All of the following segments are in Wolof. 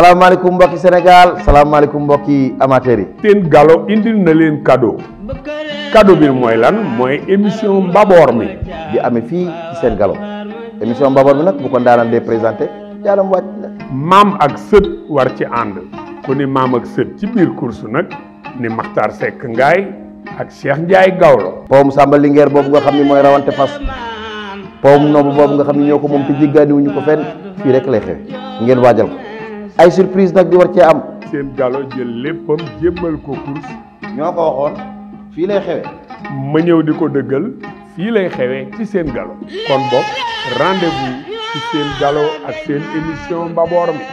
salaamaaleykum mbokki Sénégal salaamaaleykum mbokki amateurs yi. seen Gallo indil na leen cadeau bi mooy lan mooy émission Mbaboor mi di amee fii ci seen Gallo émission Mbaboor mi nag bu ko ndaanaan dee présenté jaalam wàcc la. maam ak sët war ci ànd ku ni maam ak sët ci biir course nag ni Makhtar Seck Ngaay ak Cheikh Ndiaye Gawlo. powum Samba Linguère boobu nga xam ni mooy rawante fas powum noobu boobu nga xam ni ñoo ko moom te jéggaaniwuñu ko fenn fii rek lay xew ngeen waajal ko ay surprise nag di war cee am. seen Gallo jël léppam jébbal ko course. ñoo ko waxoon fii lay xewee. ma ñëw di ko dëggal fii lay xewee ci seen Gallo kon boog rendez-vous ci seen Gallo ak seen émission Mbaboor mi.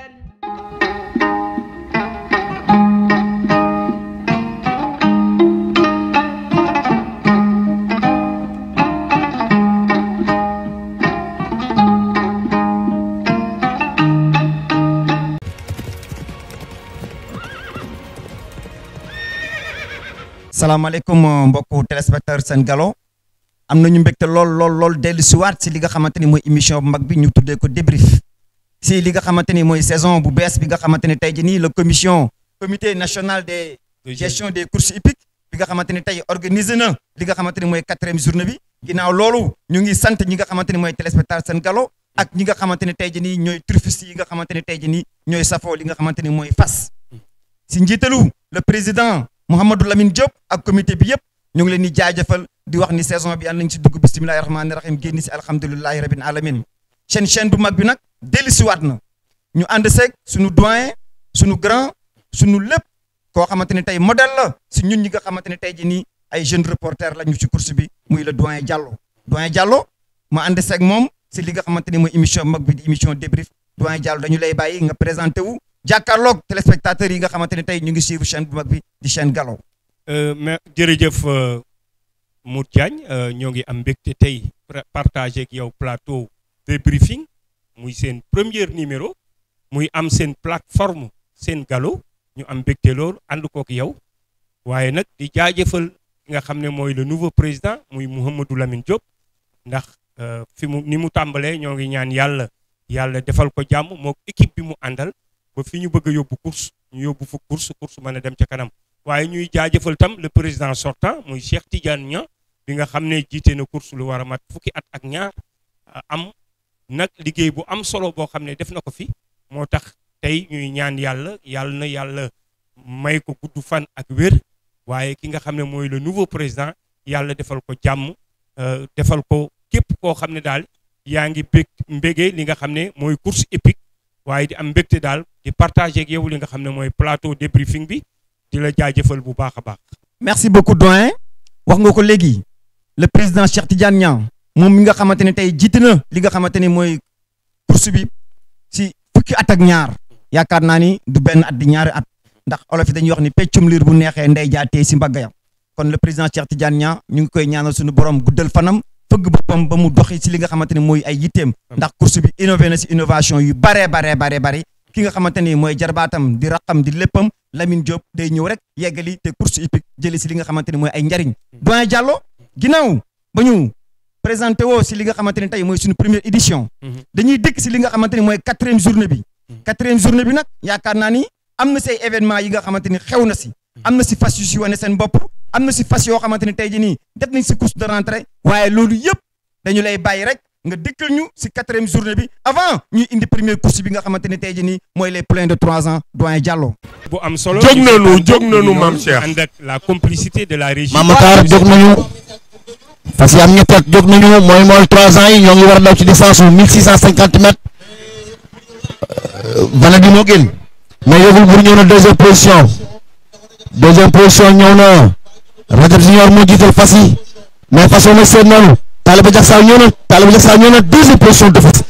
salaamaaleykum mbokku téléspectateur seen Gallo am nañu mbégte lool dellu si waat si li nga xamante ni mooy émission bu mag bi ñu tuddee ko débrief si li nga xamante ni mooy saison bu bees bi nga xamante ni tey jii nii le comité national de gestion des courses hippiques bi nga xamante ni tey organisé na li nga xamante ni mooy 4e journée bi ginnaaw loolu ñu ngi sant ñi nga xamante ni mooy téléspectateur seen Gallo ak ñi nga xamante ni tey jii nii ñooy turfistes yi nga xamante ni tey jii nii ñooy safoo li nga xamante ni mooy fas si njiitalu le président Mouhamadou Lamine Diop ak comité bi yëpp ñu ngi leen di jaajëfal di wax ni saison bi yàlla nañ si dugg bisimilahi rahmaani rahim génn si alhamdulilahi rabbil alamin chaîne bu mag bi nag dellu si waat na ñu ànd seeg suñu doyen suñu grand suñu lépp koo xamante ni tey modèle la si ñun ñi nga xamante ni tey ji nii ay jeunes reporters la ñu ci course bi muy le doyen Diallo ma ànd seeg moom si li nga xamante ni mooy émission mag bi di émission débrief doyen Diallo dañu lay bàyyi nga présenté wu jàkkaarloog téléspectateurs yi nga xamante ne tey ñu ngi suivre chaîne bu mag bi di chaîne Gallo. mais jërëjëf Mour Diagne ñoo ngi am mbégte tey partagé ak yow plateau débriefing muy seen premier numéro muy am seen plateforme seen Gallo ñu am mbégte loolu ànd kook yow waaye nag di jaajëfal ki nga xam ne mooy le nouveau président muy Mouhamadou Lamine Diop ndax ni mu tàmbalee ñoo ngi ñaan yàlla defal ko jàmm moo équipe bi mu àndal. ba fi ñu bëgg a yóbbu course ñu yóbbu fa course mën a dem ca kanam waaye ñuy jaajëfal tam le président sortant muy Cheikh Tidiane Niang bi nga xam ne jiite na course lu war a mat fukki at ak ñaar am nag liggéey bu am solo boo xam ne def na ko fi moo tax tey ñuy ñaan yàlla may ko gudd fan ak wér waaye ki nga xam ne mooy le nouveau président yàlla defal ko jàmm defal ko képp koo xam ne daal yaa ngi mbégee li nga xam ne mooy course épique waaye di am mbégte daal di partager ak yow li nga xam ne mooy plateau débriefing bi di la jaajëfal bu baax a baax. merci beaucoup doyen wax nga ko léegi le président Cheikh Tidiane Niang moom mi nga xamante ne tey jiite na li nga xamante ni mooy course bi si fukki at ak ñaar yaakaar naa ni du benn at di ñaari at ndax olof yi dañuy wax ni peccum liir bu neexee ndey jaatee si mbaggayam kon le président Cheikh Tidiane Niang ñu ngi koy ñaanal suñu borom guddal fanam. fëgg boppam ba mu doxi si li nga xamante ni mooy ay yitteem ndax course bi innové na si innovation yu bare ki nga xamante ni mooy jarbaatam di raqam di léppam Lamine Diop day ñëw rek yeggali te course hippique jëli si li nga xamante ni mooy ay njariñ doyen Diallo ginnaaw ba ñu présenté woo si li nga xamante ni tey mooy suñu première édition dañuy dikk si li nga xamante ni mooy 4e journée bi 4e journée bi nag yaakaar naa ni am na say événement yi nga xamante ni xew na si am na si fas yu si wane seen bopp am na si fas yoo xamante ni tey jii nii def nañ si course de rentrée waaye loolu yëpp dañu lay bàyyi rek nga dëkkal ñu si 4e journée bi avant ñuy indi première course bi nga xamante ni tey jii nii mooy les pleins de 3 ans doyen Diallo. bu am solo jóg nañu Mame Cheikh ànd ak la complicité de la régie. Mamatar jóg nañu fas yi am ñetti at jóg nañu mooy 3 ans yi ñoo ngi war a daw ci distance bu 1650 mètres bana bi moo gën mais yóbbul bu ñëw na deuxième position ñëw na Rajab Junior moo jiital fas yi mais façon na seet noonu Talibé Diacksao ñëw na deuxième position d'office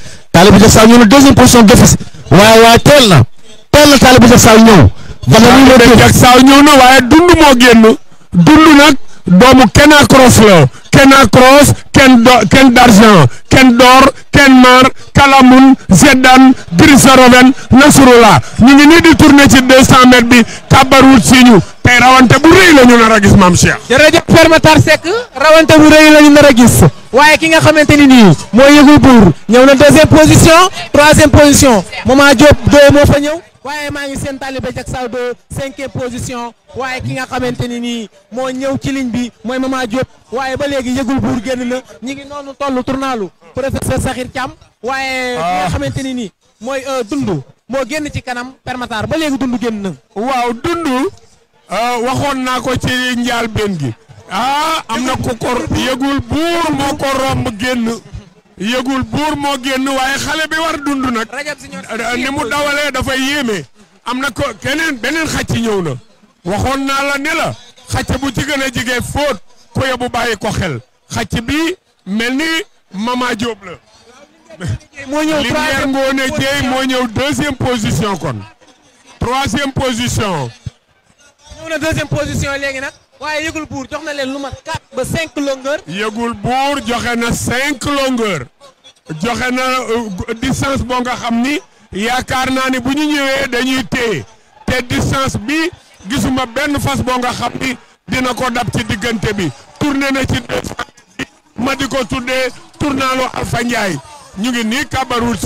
waaye teel na Talibé Diacksao ñëw. Talibé Diacksao ñëw na waaye dund moo génn dund nag doomu Kena Cross la Kena Cross Ken d'argent Ken d'or Ken mar Kalamun Zedan Drissa Roven Nasrullah ñu ngi nii di tourné ci 200 mètres bi kabarut si ñu tey rawante bu rëy la ñu nar a gis Mame Cheikh. jërëjëf Père Matar Seck rawante bu rëy la ñu nar a gis waaye ki nga xamante ni nii mooy Yëgul Buur ñëw na 2e position 3e position Mama Diop 2 moo fa ñëw waaye maa ngi seen Talibé Diack Sao de 5e position waaye ki nga xamante ni nii moo ñëw ci ligne bi mooy Mama Diop waaye ba léegi yëgul buur génn na ñi ngi noonu toll tournalu professeur Sakhir Thiam waaye ki nga xamante ni nii mooy Dundu moo génn ci kanam permatar ba léegi Dundu génn na. waaw Dundu waxoon naa ko ci njaal benn gi am na ku ko yëgul buur moo ko romb génn yëgul buur moo génn waaye xale bi war Dundu nag ni mu dawalee dafay yéeme am na ko beneen xacc ñëw na waxoon naa la ne la xacc bu ci gën a jige fóot ko yóbbu bàyyi ko xel xacc bi mel ni Mama Diop la moo ñëw Linguère Ngoné Dieye moo ñëw 2e position kon 3e position ñëw na 2e position léegi nag waaye yëgul buur jox na leen lu mat 4 ba 5 longueur yëgul buur joxe na 5 longueur joxe na distance boo nga xam ni yaakaar naa ni bu ñu ñëwee dañuy téye te distance bi gisuma benn fas boo nga xam ni dina ko dab ci diggante bi tourné na ci ma di ko tuddee tournalu Alpha Ndiaye ñu ngi nii kabaruut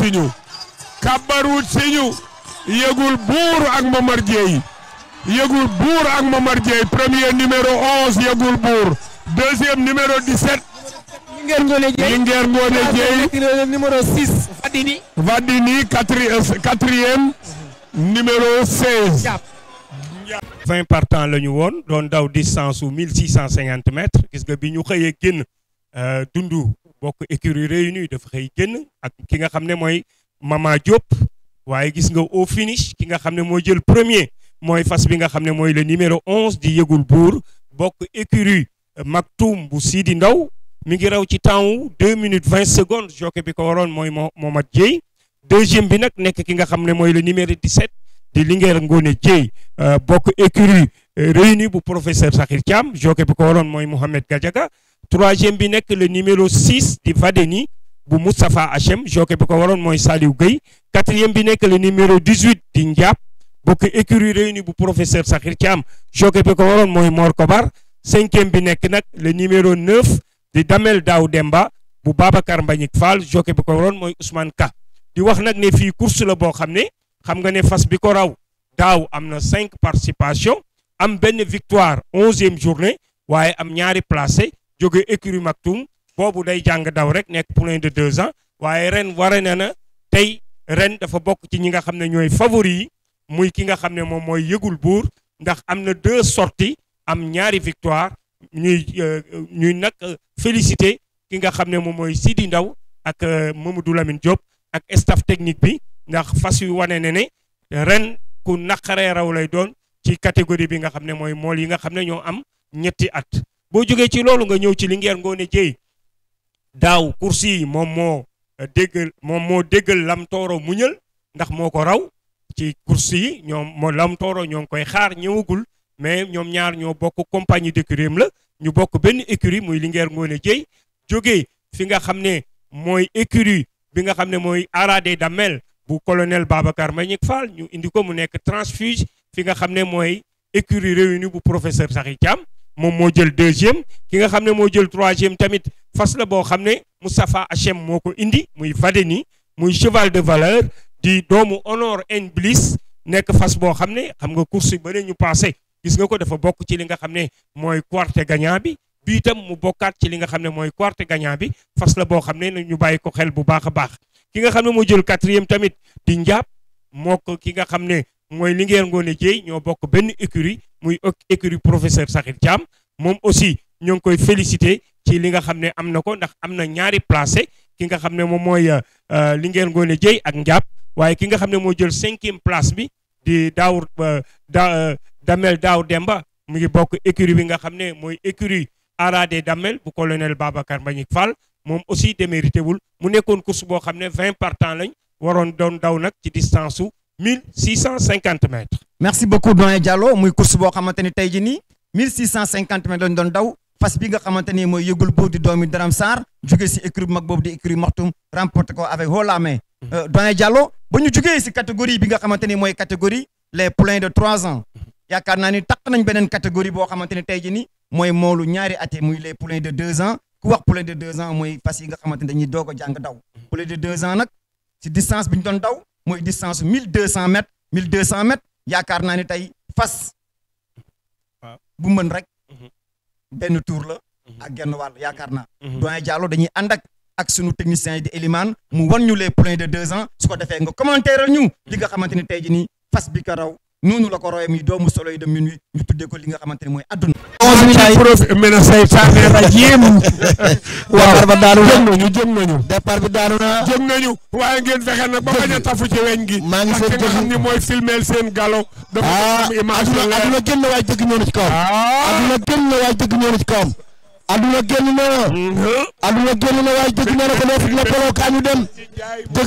si ñu yëgul buur ak Momar Dieye yëgul buur ak Momar Dieye premier numéro 11 yëgul buur 2e numéro 17 Linguère Ngoné Dieye numéro 6 Vadini 4e numéro 16 20 partants la ñu woon doon daw distance su 1650 mètres gis nga bi ñu xëyee génn Dundu bokk écurie réunie dafa xëy génn ak ki nga xam ne mooy Mama Diop waaye gis nga au finish ki nga xam ne moo jël premier mooy fas bi nga xam ne mooy le numéro 11 di yëgul buur bokk écurie Maktoum bu Sidi Ndaw mi ngi raw ci temps wu 2 minutes 20 secondes jockey bi ko waroon mooy Momad Dieye 2e bi nag nekk ki nga xam ne mooy le numéro 17 di Linguère Ngoné Dieye bokk écurie réunie bu professeur Sakhir Thiam jockey bi ko waroon mooy Mohamed Gadiaga 3e bi nekk le numéro 6 di Vadeni bu Moustapha Hachem jockey bi ko waroon mooy Saliou Gueye 4e bi nekk le numéro 18 di Ndiap bokk écurie réunie bu professeur Sakhir Thiam jockey bi ko waroon mooy Mor Kobar 5e bi nekk nag le numéro 9 di Damel Daw Demba bu Babacar Mbagnick Fall jockey bi ko waroon mooy Ousmane Ka di wax nag ne fii course la boo xam ne xam nga ne fas bi ko raw daaw am na 5 participation am benn victoire 11e journée waaye am ñaari placé jóge écurie Maktoum boobu day jàng daw rek nekk poulain de 2 ans waaye ren ware na tey ren dafa bokk ci ñi nga xam ne ñooy favori yi muy ki nga xam ne moom mooy yëgul buur ndax am na 2 sorties am ñaari victoire ñuy nag félicité ki nga xam ne moom mooy Sidi Ndaw ak Mamadou Lamine Diop ak staff technique bi ndax fas yu wane ne ren ku naqaree raw lay doon ci catégorie bi nga xam ne mooy mool yi nga xam ne ñoo am ñetti at boo jógee ci loolu nga ñëw ci Linguère Ngoné Dieye daaw course yi moom moo déggal Lam Tooro muñal ndax moo ko raw ci course yi ñoom Lam Tooro ñoo ngi koy xaar ñëwagul mais ñoom ñaar ñoo bokk compagnie d'écurie la ñu bokk benn écurie muy Linguère Ngoné Dieye jógee fi nga xam ne mooy écurie bi nga xam ne mooy Aradé Damel bu colonel Babacar Mbagnick Fall ñu indi ko mu nekk transfuge fi nga xam ne mooy écurie réunie bu professeur Sakhir Thiam moom moo jël 2e ki nga xam ne moo jël 3e tamit fas la boo xam ne Moustapha Hachem moo ko indi muy Vadeni muy cheval de valeur di doomu Honor and Bliss nekk fas boo xam ne xam nga course ba ñu passé gis nga ko dafa bokk ci li nga xam ne mooy quarte gagnant bi bii itam mu bokkaat ci li nga xam ne mooy quarte gagnant bi fas la boo xam ne ñu bàyyi ko xel bu baax a baax ki nga xam ne moo jël 4e tamit di Ndiap moo ko ki nga xam ne mooy Linguère Ngoné Dieye ñoo bokk benn écurie muy écurie professeur Sakhir Thiam moom aussi ñoo ngi koy félicité ci li nga xam ne am na ko ndax am na ñaari placé ki nga xam ne moom mooy Linguère Ngoné Dieye ak Ndiap waaye ki nga xam ne moo jël 5e place bi di Damel Daw Demba mu ngi bokk écurie bi nga xam ne mooy écurie Aradé Damel bu colonel Babacar Mbagnick Fall moom aussi démérité wul mu nekkoon course boo xam ne 20 partants lañ waroon doon daw nag ci distance su 1650 mètres. merci beaucoup doyen Diallo muy course boo xamante ni tey jii nii 1650 mètres lañ doon daw fas bi nga xamante ni mooy yëgul buur di doomi Daram Sarr jógee si écurie bu mag boobu di écurie Maktoum remporté ko avec haut la main. doyen Diallo ba ñu jógee si catégorie bi nga xamante ni mooy catégorie les poulains de 3 ans yaakaar naa ni taq nañ beneen catégorie boo xamante ni tey jii nii mooy moolu ñaari at muy les poulains de 2 ans ku wax poulain de 2 ans mooy fas yi nga xamante ni dañuy doog a jàng daw poulain de 2 ans nag si distance bi ñu doon daw mooy distance 1200 mètres 1200 mètres yaakaar naa ni tey fas bu mën rek benn tour la ak genn wàll yaakaar naa doyen Diallo dañuy ànd ak sunu technicien yi di Elimane mu wan ñu les points de 2 ans su ko defee nga commentaire ñu li nga xamante ni tey ji nii fas bi ka raw noonu la ko royee mi doomu Soleil de minuit ñu tuddee ko li nga xamante ni mooy adduna mena saytaane rajim départ ba daanu na jóg nañu départ bi daanu na jóg nañu waaye ngeen fexe nag ba bañ a tafu ci weñ gi maa ngi ak ki nga xam ni mooy filmeel seen galo dafa am image la leer aduna génn waaye dëgg ñëw na ci kawam aduna génn na waaye dëgg ñëw na ci kawam aduna génn na aduna génn na waaye dëgg nee na ko doo la polo kaa ñu dem dëgg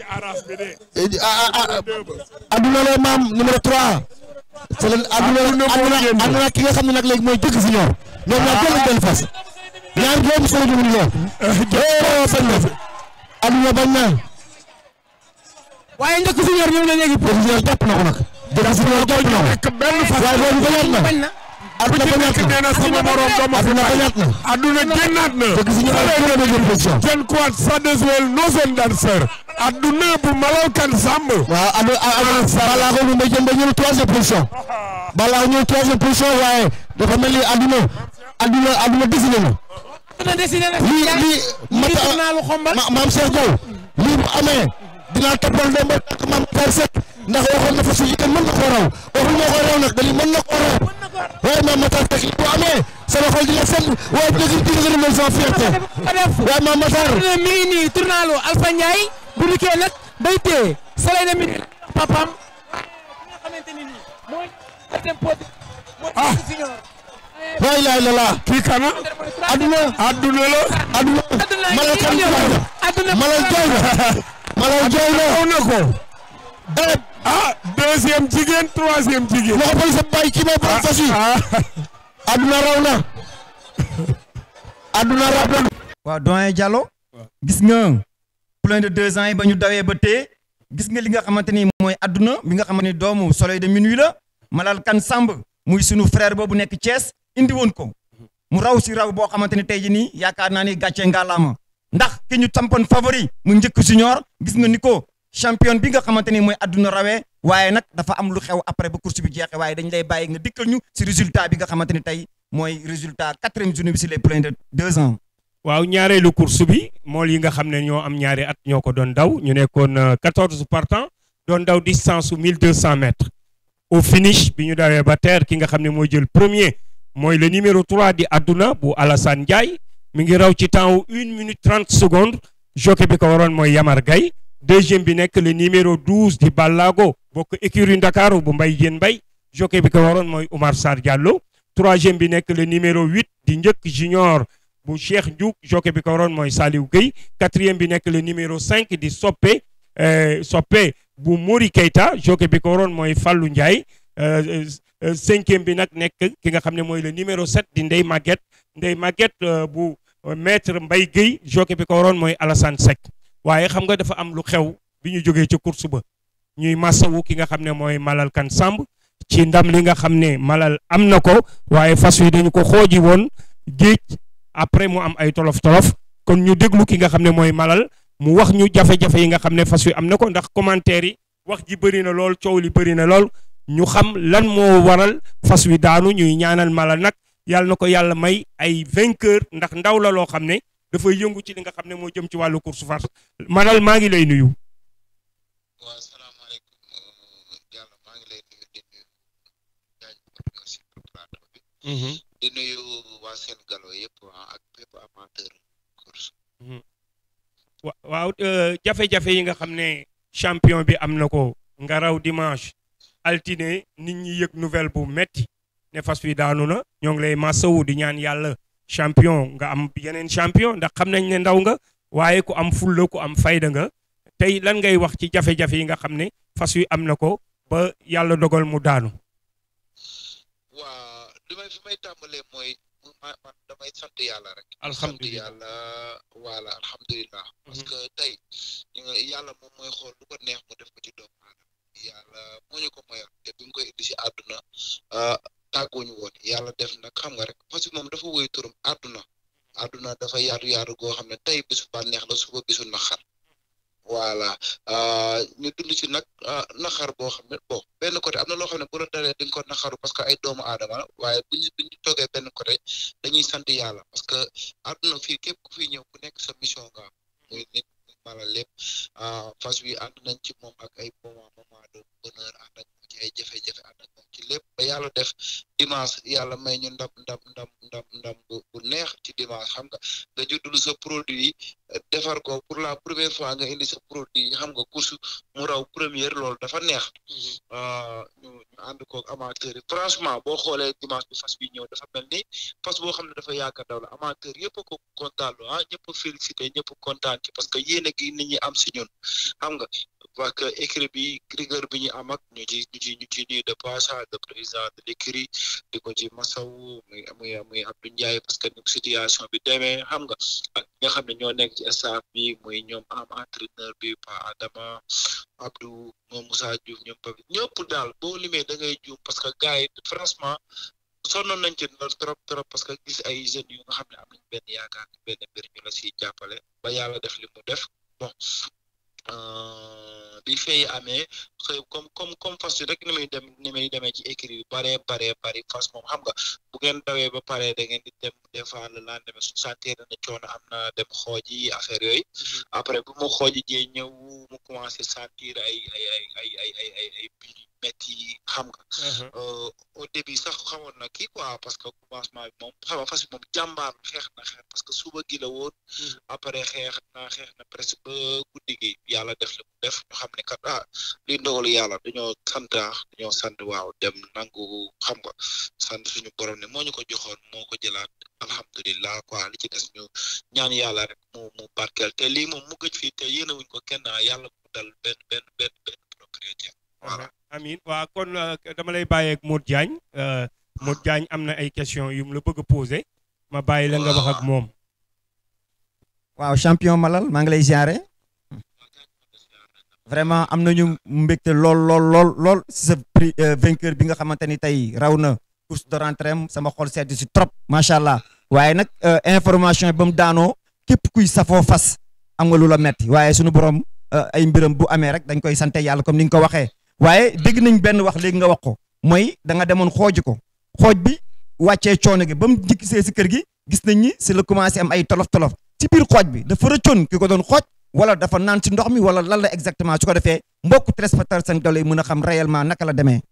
aduna la maam numéro 3 c'est le aduna ki nga xam ne nag léegi mooy dëgg si ñoom ñaar jël benn fas ñaar doomu solo ñu ñoom bañ na aduna bañ na waaye njëkk si ñor ñëw na léegi président jàpp na ko nag dëgg si ñoom jàpp na ko benn fas waaye boobu bañaat na ku ci nekk nee na sama morom doomu aduna bañaat na adduna génnaat na dëgg si ñoom ay deuxième position John Quat Sadeswell Nozen Dancer adduna bu malal kan sàmm waaw balaa ko mbay jëm ba ñëw troisième position balaa ñëw troisième position waaye dafa mel ni adduna décidé na lii maam Cheikh Diaw lii bu amee dinaa toppal ndombo ak maam Kar Seck ndax waxoon na fa su jigéen mën na koo raw waxul moo ko raw nag dañu mën na koo raw waaye maam Matar Seck lii bu amee sama xol dina sedd waaye dëgg mel sama fierté waaye maam Matar mi ngi nii tournalu Alpha Ndiaye bu dikkee nag day téye Soleil de minuit papam nga xamante ni nii mooy deuxième position laa ilaaha illallaah kii kana adduna la malal kan malal jooy na ko deuxième jigéen troisième jigéen loxo bali sa bàyyi kii may borom fas yi adduna raw na waaw doyen Diallo gis nga plein de 2 ans yi ba ñu dawee ba tee gis nga li nga xamante ni mooy adduna bi nga xamante ni doomu Soleil de minuit la Malal kan Samb muy sunu frère boobu nekk Thiès indi woon ko mu raw si raw boo xamante ni tey jii nii yaakaar naa ni gàcce ngalaama ndax ki ñu tampoon favori mu njëkk junior gis nga ni ko champion bi nga xamante ni mooy adduna rawee waaye nag dafa am lu xew après ba course bi jeexee waaye dañ lay bàyyi nga dikkal ñu si résultat bi nga xamante ni tey mooy résultat 4e journée bi si les pleins de 2 ans. waaw ñaareelu course bi mool yi nga xam ne ñoo am ñaari at ñoo ko doon daw ñu nekkoon 14 partants doon daw distance su 1200 mètres au finish bi ñu dawee ba terre ki nga xam ne mooy jël premier mooy le numéro 3 di Adduna bu Alassane Ndiaye mi ngi raw ci temps wu 1 minute 30 secondes jockey bi ko waroon mooy Yamar Gaye deuxième bi nekk le numéro 12 di Ballago bokk écurie Ndakaaru bu Mbaye Diène Mbaye jockey bi ko waroon mooy Oumar Sarr Diallo troisième bi nekk le numéro 8 di Njëkk Junior bu Cheikh Ndiouk jockey bi ko waroon mooy Saliou Gueye quatrième bi nekk le numéro 5 di Soppe bu Mori Keita jockey bi ko waroon mooy Fallou Ndiaye cinquième bi nag nekk ki nga xam ne mooy le numéro 7 di Ndeye Maguette bu maître Mbaye Gueye jockey bi ko waroon mooy Alassane Seck waaye xam nga dafa am lu xew bi ñu jógee ci course ba ñuy massawu ki nga xam ne mooy Malal kan Samb ci ndam li nga xam ne Malal am na ko waaye fas yi dañu ko xooji woon géej après mu am ay tolof-tolof kon ñu déglu ki nga xam ne mooy Malal mu wax ñu jafe-jafe yi nga xam ne fas wi am na ko ndax commentaire yi wax ji bëri na lool coow li bëri na lool ñu xam lan moo waral fas wi daanu ñuy ñaanal Malal nag yàlla na ko yàlla may ay vainqueur ndax ndaw la loo xam ne dafay yëngu ci li nga xam ne moo jëm ci wàllu course farce Malal maa ngi lay nuyu. waaw salaamaaleykum Diallo maa ngi lay nuyu di nuyu jaajëfal si plateau bi. di nuyu waa seen galo yëpp ak bépp amateur course. waaw jafe-jafe yi nga xam ne champion bi am na ko nga raw dimanche altine nit ñi yëg nouvelle bu metti ne fas wi daanu na ñoo ngi lay masawu di ñaan yàlla champion nga am yeneen champion ndax xam nañ ne ndaw nga waaye ku am fulla ku am fayda nga tey lan ngay wax ci jafe-jafe yi nga xam ne fas wi am na ko ba yàlla dogal mu daanu. waa fi may tàmbalee mooy man damay sant yàlla rek. alhamdulilah sant yàlla voilà alhamdulilah. parce que tey yàlla moom mooy xool lu ko neex mu def ko ci doomu aadama yàlla moo ñu ko mayoon te bi ñu koy indi si àdduna tàgguñu woon yàlla def nag xam nga rek parce que moom dafa woy turam àdduna dafa yaatu goo xam ne tey bisu bànneex la suba bisu naqar voilà ñu dund ci nag naxar boo xam ne bon benn côté am na loo xam ne bu la dalee di nga ko naxaru parce que ay doomu aadama la waaye bu ñu toogee benn côté dañuy sant yàlla parce que àdduna fii képp ku fi ñëw ku nekk sa mission nga am muy nit mala lépp fas wi ànd nañ ci moom ak ay moment de bonheur ànd ak moom ci ay jafe-jafe ànd ak moom ci lépp ba yàlla def dimanche yàlla may ñu ndam bu neex ci dimanche xam nga nga juddul sa produit defar ko pour la première fois nga indi sa produit xam nga course mu raw première loolu dafa neex ñu ànd koog amateur yi franchement boo xoolee dimanche bi fas bi ñëw dafa mel ni fas boo xam ne dafa yaakaar daw la amateur yëpp a ko kontaan ñëpp a félicité ñëpp a kontaan ci parce que yéene gi nit ñi am si ñun xam nga parce que écrit bi rigueur bi ñu am ak ñu ci nuyu de passage de président de l'écrit di ko ci masaw muy Abdou Ndiaye parce que ni situation bi demee xam nga ak ñi nga xam ne ñoo nekk ci staff bi muy ñoom am entraîneur bi Pa Adama Abdou moom Moussa Diouf ñoom Papi ñëpp daal boo limee da ngay juum parce que gars yi franchement sonnoon nañ ci trop parce que gis ay jeunes yu nga xam ne am nañ benn yaakaar benn mbir ñu la siy jàppale ba yàlla def li mu def bon bi fay amee xëy comme fas yi rek ni muy demee ci écrit yu bari fas moom xam nga bu ngeen dawee ba pare da ngeen di dem des fois le lendemain su sentir na coono am na dem xooji affaire yooyu après bu mu xooji jee ñëw mu commencé sentir ay biir metti xam nga au début sax xamoon na kii quoi parce que commencement bi moom xam nga fas bi moom jàmbaar xeex parce que suba gi la woon après xeex na presque ba guddi gi yàlla def la mu def ñu xam ne kat li ndogalu yàlla dañoo sant waaw dem nangu xam nga sant suñu borom ne moo ñu ko joxoon moo ko jëlaat alhamdulilah quoi li ci des ñu ñaan yàlla rek mu barkeel te lii moom mu gëj fii te yéene wuñ ko kenn yàlla mu dal benn propriétaire voilà amiin waa kon dama lay bàyyi ak Modou Diagne Modou Diagne am na ay question yu mu la bëgg a posé ma bàyyi la nga wax ak moom waaw champion Malal maa ngi lay ziare vraiment am nañu mbégte lool si sa prix vainqueur bi nga xamante ni tey raw na course de rentrée sama xol sedd si trop macha allah waaye nag information ba mu daanoo képp kuy safoo fas am nga lu la metti waaye suñu borom ay mbiram bu amee rek dañ koy sante yàlla comme ni nga ko waxee waaye dégg nañ benn wax léegi nga wax ko mooy da nga demoon xooji ko xooj bi wàccee coono gi ba mu gisee si kër gi gis nañ ni si la commencé am ay tolof ci biir xooj bi dafa rëccoon ki ko doon xooj wala dafa naan si ndox mi wala lan la exactement su ko defee mbokku téléspectateur seen galo yi mën a xam réellement naka la demee.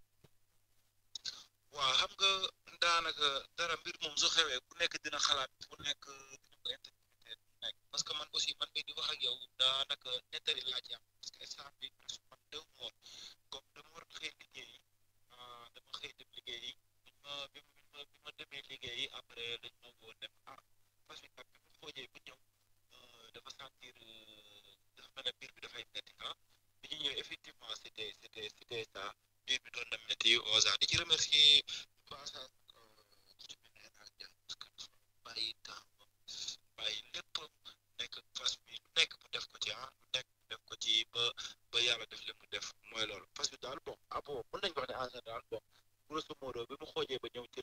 waaw xam nga daanaka dara mbir moom su xewee ku nekk dina xalaat ku nekk dina ko interpréter parce que man aussi man mii di wax ak yow daanaka nettali laa ci am parce que instant bi man dew ma woon comme dama war a xëy liggéeyi dama xëy dem liggéeyi bi ma demee liggéeyi après dañ ma woo dem parce que bi ma xoojee ba ñëw dafa sentir dafa mel ne biir bi dafay metti bi ñu ñëwee effectivement c'était ça biir bi doon na metti osa di ci remercier passage ci mel ne parce que bàyyi temps bàyyi lépp nekk fas bi lu nekk mu def ko ci lu nekk mu def ko ci ba yàlla def li mu def mooy loolu fas bi daal bon bon mën nañu wax ne en général bon grosso modo bi mu xoojee ba ñëw ci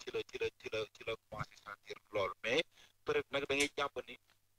la commencé sentir loolu mais peut-être nag da ngay jàpp ni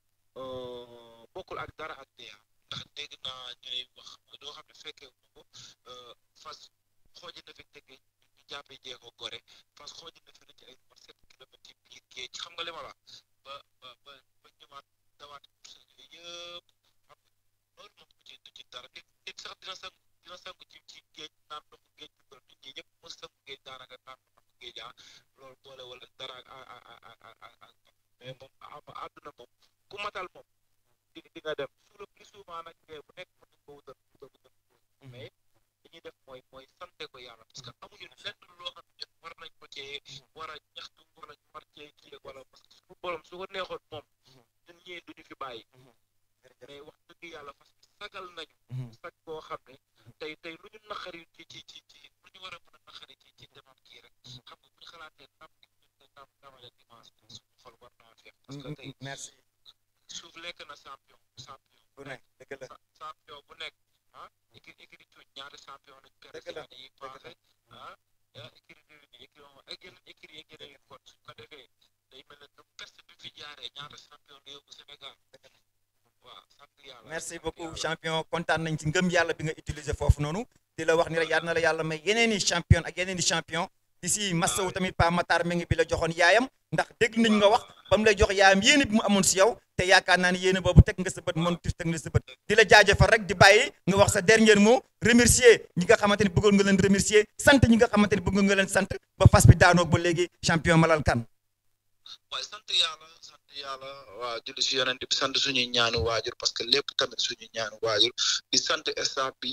bokkul ak dara ak dee ndax dégg naa ñuy wax doo xam ne fekkee ko fas xooji na fi dëgg ñu jàppee jeexoo gore fas xooji na fi na ci ay 7 kilomètres ci biir géej xam nga li ma la ba ñëwaat dawaat yëpp xam nga loolu moom du ci dara nit sax dina sangu ci géej naan ndoxu géej bi ko nit ñi ñëpp mos sangu géej daanaka naan ndoxu géej loolu boole wala dara ak mais moom àdduna moom ku matal moom di nga dem sur le plus souvent nag bu nekk mën nañ ko wutal mais li ñuy def mooy sante ko yàlla parce que amuñu lenn loo xam ne war nañ ko cee war a ñaxtu wala ñu war cee kii wala parce que suñu borom su ko neexoon moom ñun ñii duñu fi bàyyi mais wax dëgg yàlla parce que sagal nañu sag boo xam ne tey lu ñu naqari ci lu ñu war a mën a naqari ci demam kii rek xam nga bu ñu xalaatee namale dimanche suñu xol war naa feex parce que tey merci suuf lekk na champion bu nekk dëgg la champion bu nekk écrit cuuj ñaata champion lañ perte yi passé écrit ni écrit yeneen yi kon su ko defee day mel ne du peste bi fi jaaree ñaata champion la yóbbu Sénégal merci beaucoup champion kontaan nañ ci ngëm yàlla bi nga utiliser foofu noonu di la wax ni rek yàlla na la yàlla may yeneen i champion ak yeneen i champion di si masawu tamit Pa Matar mi ngi bi la joxoon yaayam ndax dégg nañ nga wax ba mu lay jox yaayam yéene bi mu amoon si yow te yaakaar naa ni yéene boobu teg nga sa bët moom tis teg nga sa bët di la jaajëfal rek di bàyyi nga wax sa dernier mot remercier ñi nga xamante ni bëggoon nga leen remercier sant ñi nga xamante ni bëggoon nga leen sant ba fas bi daanoog ba léegi champion Malal Kane waaye sant yàlla waa julli si yonent bi sant suñuy ñaanu waajur parce que lépp tamit suñuy ñaanu waajur di sant staff bi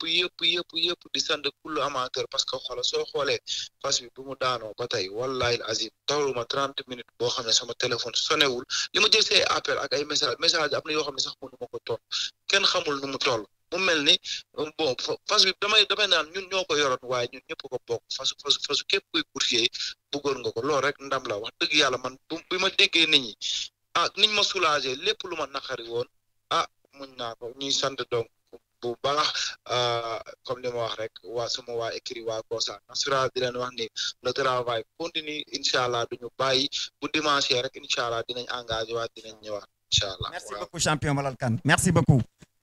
yëpp di sant kullu amateur parce que xoolal soo xoolee fas bi bu mu daanoo ba tey wallahi azim tawluma 30 minutes boo xam ne sama téléphone sonewul li ma jël say appel ak ay message am na yoo xam ne sax mënu ma ko toll kenn xamul nu mu toll mu mel ni bon fas bi damay naan ñun ñoo ko yoroon waaye ñun ñëpp ko bokk fasu képp kuy courtier bëggoon nga ko loolu rek ndam la wax dëgg yàlla man bi ma déggee nit ñi niñ ma soulagé lépp lu ma naqari woon muñ naa ko ñuy sant donc bu baax comme li ma wax rek waa sama waa écrit waa Kosa Nasra di leen wax ni le travail continue incha allah duñu bàyyi bu dimanche rek incha allah dinañ engagé waat dinañ ñëwaat incha allah. merci beaucoup champion Malal Kane merci beaucoup.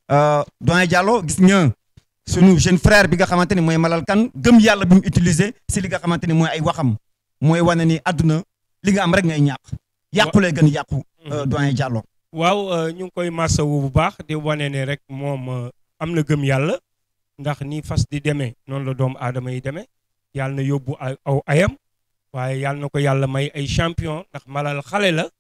Doyen Diallo gis nga sunu jeune frère bi nga xamante ni mooy Malal Kane gëm yàlla bi mu utiliser si li nga xamante ni mooy ay waxam mooy wane ni àdduna li nga am rek ngay ñàkk yàqulee gën yàqu. Doyen Diallo. waaw ñu ngi koy masawu bu baax di wane ne rek moom am na gëm yàlla ndax ni fas di demee noonu la doomu aadama yi demee yàlla na yóbbu aw ayam waaye yàlla na ko yàlla may ay champion ndax Malal xale la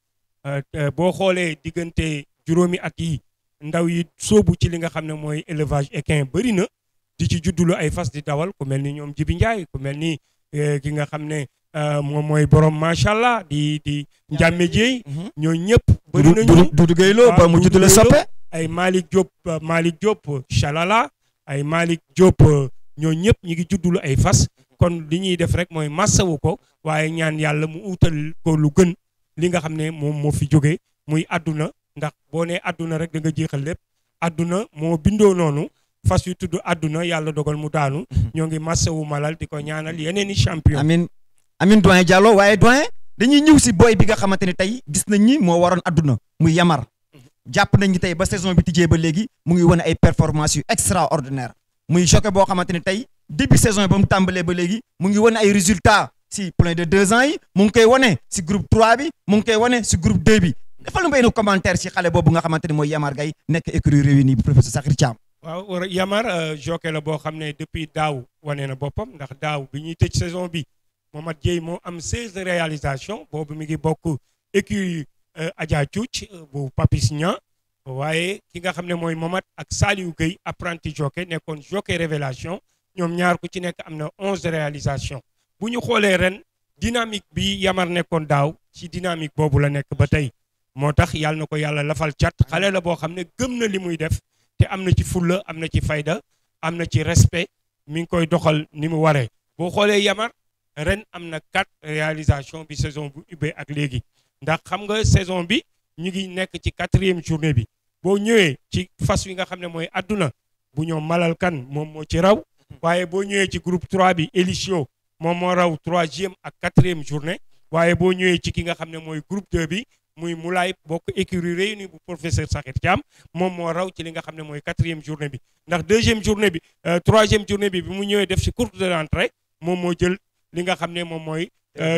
boo xoolee diggante juróomi at yi ndaw yi soobu ci li nga xam ne mooy élevage équin bëri na di ci juddulu ay fas di dawal ku mel ni ñoom Jibi Njaay ku mel ni ki nga xam ne moom mooy borom macha allah di Njàmme Jeey ñoo ñëpp bëri nañu Dudu Gueye Lo ba mu juddule soppe ay Malick Diop Chalala ay Malick Diop ñoo ñëpp ñi ngi juddulu ay fas kon li ñuy def rek mooy massawu ko waaye ñaan yàlla mu utal ko lu gën li nga xam ne moom moo fi jógee muy àdduna ndax boo nee àdduna rek da nga jeexal lépp àdduna moo bindoo noonu fas yu tudd àdduna yàlla dogal mu daanu ñoo ngi massawu Malal di ko ñaanal yeneen i champion amin doyen Diallo waaye doyen dañuy ñëw si boy bi nga xamante ni tey gis nañ ni moo waroon àdduna muy Yamar jàpp nañ ni tey ba saison bi tijjee ba léegi mu ngi wane ay performance yu extraordinaire muy jockey boo xamante ni tey début saison yi ba mu tàmbalee ba léegi mu ngi wane ay résultats si plein de 2 ans yi mu ngi koy wane si groupe 3 bi mu ngi koy wane si groupe 2 bi defal nga benn commentaire si xale boobu nga xamante ni mooy Yamar Gaye nekk écurie Réunis bu professeur Sakhir Thiam. waaw Yamar jockey la boo xam ne depuis daaw wane na boppam ndax daaw bi ñuy tëj saison bi Momad Dieye moo am 16 réalisations boobu mi ngi bokk écurie Adja Cuuc bu Papis Niang waaye ki nga xam ne mooy Momad ak Saliou Gueye apprenti jockey nekkoon jockey révélation ñoom ñaar ku ci nekk am na 11 réalisations bu ñu xoolee ren dynamique bi Yamar nekkoon daaw ci dynamique boobu la nekk ba tey moo tax yàlla na ko yàlla lafal cat xale la boo xam ne gëm na li muy def te am na ci fulla am na ci fayda am na ci respect mi ngi koy doxal ni mu waree boo xoolee Yamar ren am na 4 réalisations bi saison bu ubbee ak léegi ndax xam nga saison bi ñu ngi nekk ci 4e journée bi boo ñëwee ci fas wi nga xam ne mooy àdduna bu ñoom Malal Kane moom moo ci raw waaye boo ñëwee ci groupe 3 bi Elisio moom moo raw 3e ak 4e journée waaye boo ñëwee ci ki nga xam ne mooy groupe 2 bi muy Moulay bokk écurie Réunis bu professeur Sakhir Thiam moom moo raw ci li nga xam ne mooy 4e journée bi ndax 2e journée bi 3e journée bi mu ñëwee def si course de rentrée moom moo jël li nga xam ne moom mooy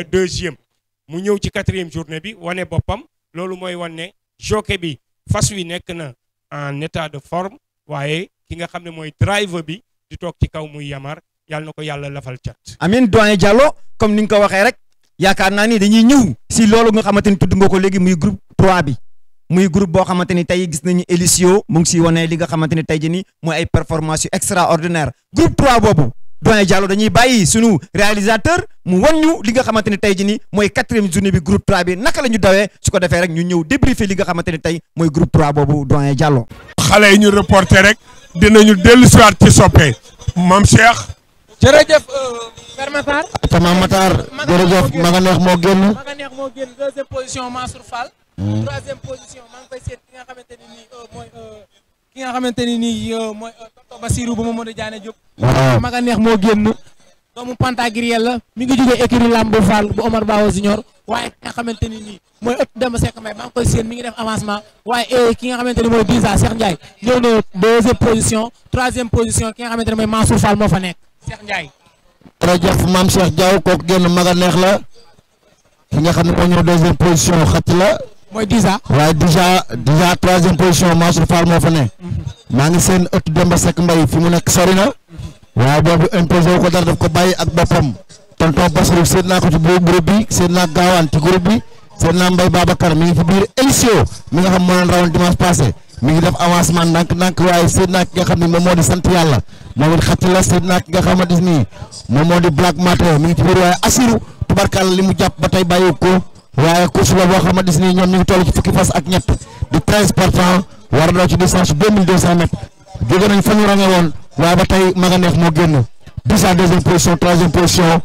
2e mu ñëw ci 4e journée bi wane boppam loolu mooy wane jockey bi fas wi nekk na en état de forme waaye ki nga xam ne mooy driver bi di toog ci kaw muy Yamar yàlla na ko yàlla lafal cat. Amin doyen Diallo comme ni nga ko waxee rek yaakaar naa ni dañuy ñëw si loolu nga xamante ni tudd nga ko léegi muy groupe 3 bi muy groupe boo xamante ni tey gis nañu Elisio mu ngi si wane li nga xamante ni tey jii nii mooy ay performance yu extraordinaire groupe 3 boobu doyen Diallo dañuy bàyyi sunu réalisateur mu wan ñu li nga xamante ni tey jii nii mooy 4e journée bi groupe 3 bi naka la ñu dawee su ko defee rek ñu ñëw débriefer li nga xamante ni tey mooy groupe 3 boobu doyen Diallo. xale yi ñu reporté rek dinañu dellu si waat ci soppe Mame Cheikh. jërëjëf Père Matar. Mame Matar jërëjëf Maga Neex moo génn. Maga Neex moo génn 2e position Mansour Fall. 3e position maa ngi koy seet ki nga xamante ni nii mooy ki nga xamante ni nii mooy Tonton Basirou ba Mamadou Diané Diop. waaw Maga Neex moo génn. doomu Pantagriel la mi ngi jógee écurie Lamb Fall bu Omar Bawo Junior waaye ki nga xamante ni nii mooy ëtt Demba Seck Mbaye maa ngi koy séen mi ngi def avancement waaye ki nga xamante ni mooy Biza Cheikh Ndiaye ñëw na deuxième position troisième position ki nga xamante ni mooy Mansour Fall moo fa nekk Cheikh Ndiaye. jërëjëf maam Cheikh Diaw kooku génn maga neex la ki nga xam ne moo ñëw deuxième position xat la. mooy Diza. waaye déjà troisième position Mansour Fall moo fa ne. maa ngi seen ëtt Demba Seck Mbaye fi mu nekk sori na. waaye boobu imposé wu ko dara daf ko bàyyi ak boppam. tonton Bassirou seet naa ko ci groupe bi seet naa Gaawaan ci groupe bi seet naa Mbaye Babacar mi ngi ci biir Elisio mi nga xam moo leen rawoon dimanche passé mi ngi def avancement ndànk-ndànk waaye seet naa ki nga xam ne moom moo di sant yàlla moom it xatti la seet naa ki nga xamante ni moom moo di Black Matter mi ngi ci biir waaye Assirou tubarkàlla li mu jàpp ba tey bàyyi ko waaye course la boo xamante ni ñoom ñu ngi toll ci fukki fas ak ñett di 13 partants war a daw ci distance 2200 mètres jóge nañ fa ñu ràññee woon waaye ba tey maga neex moo génn déjà deuxième position troisième position.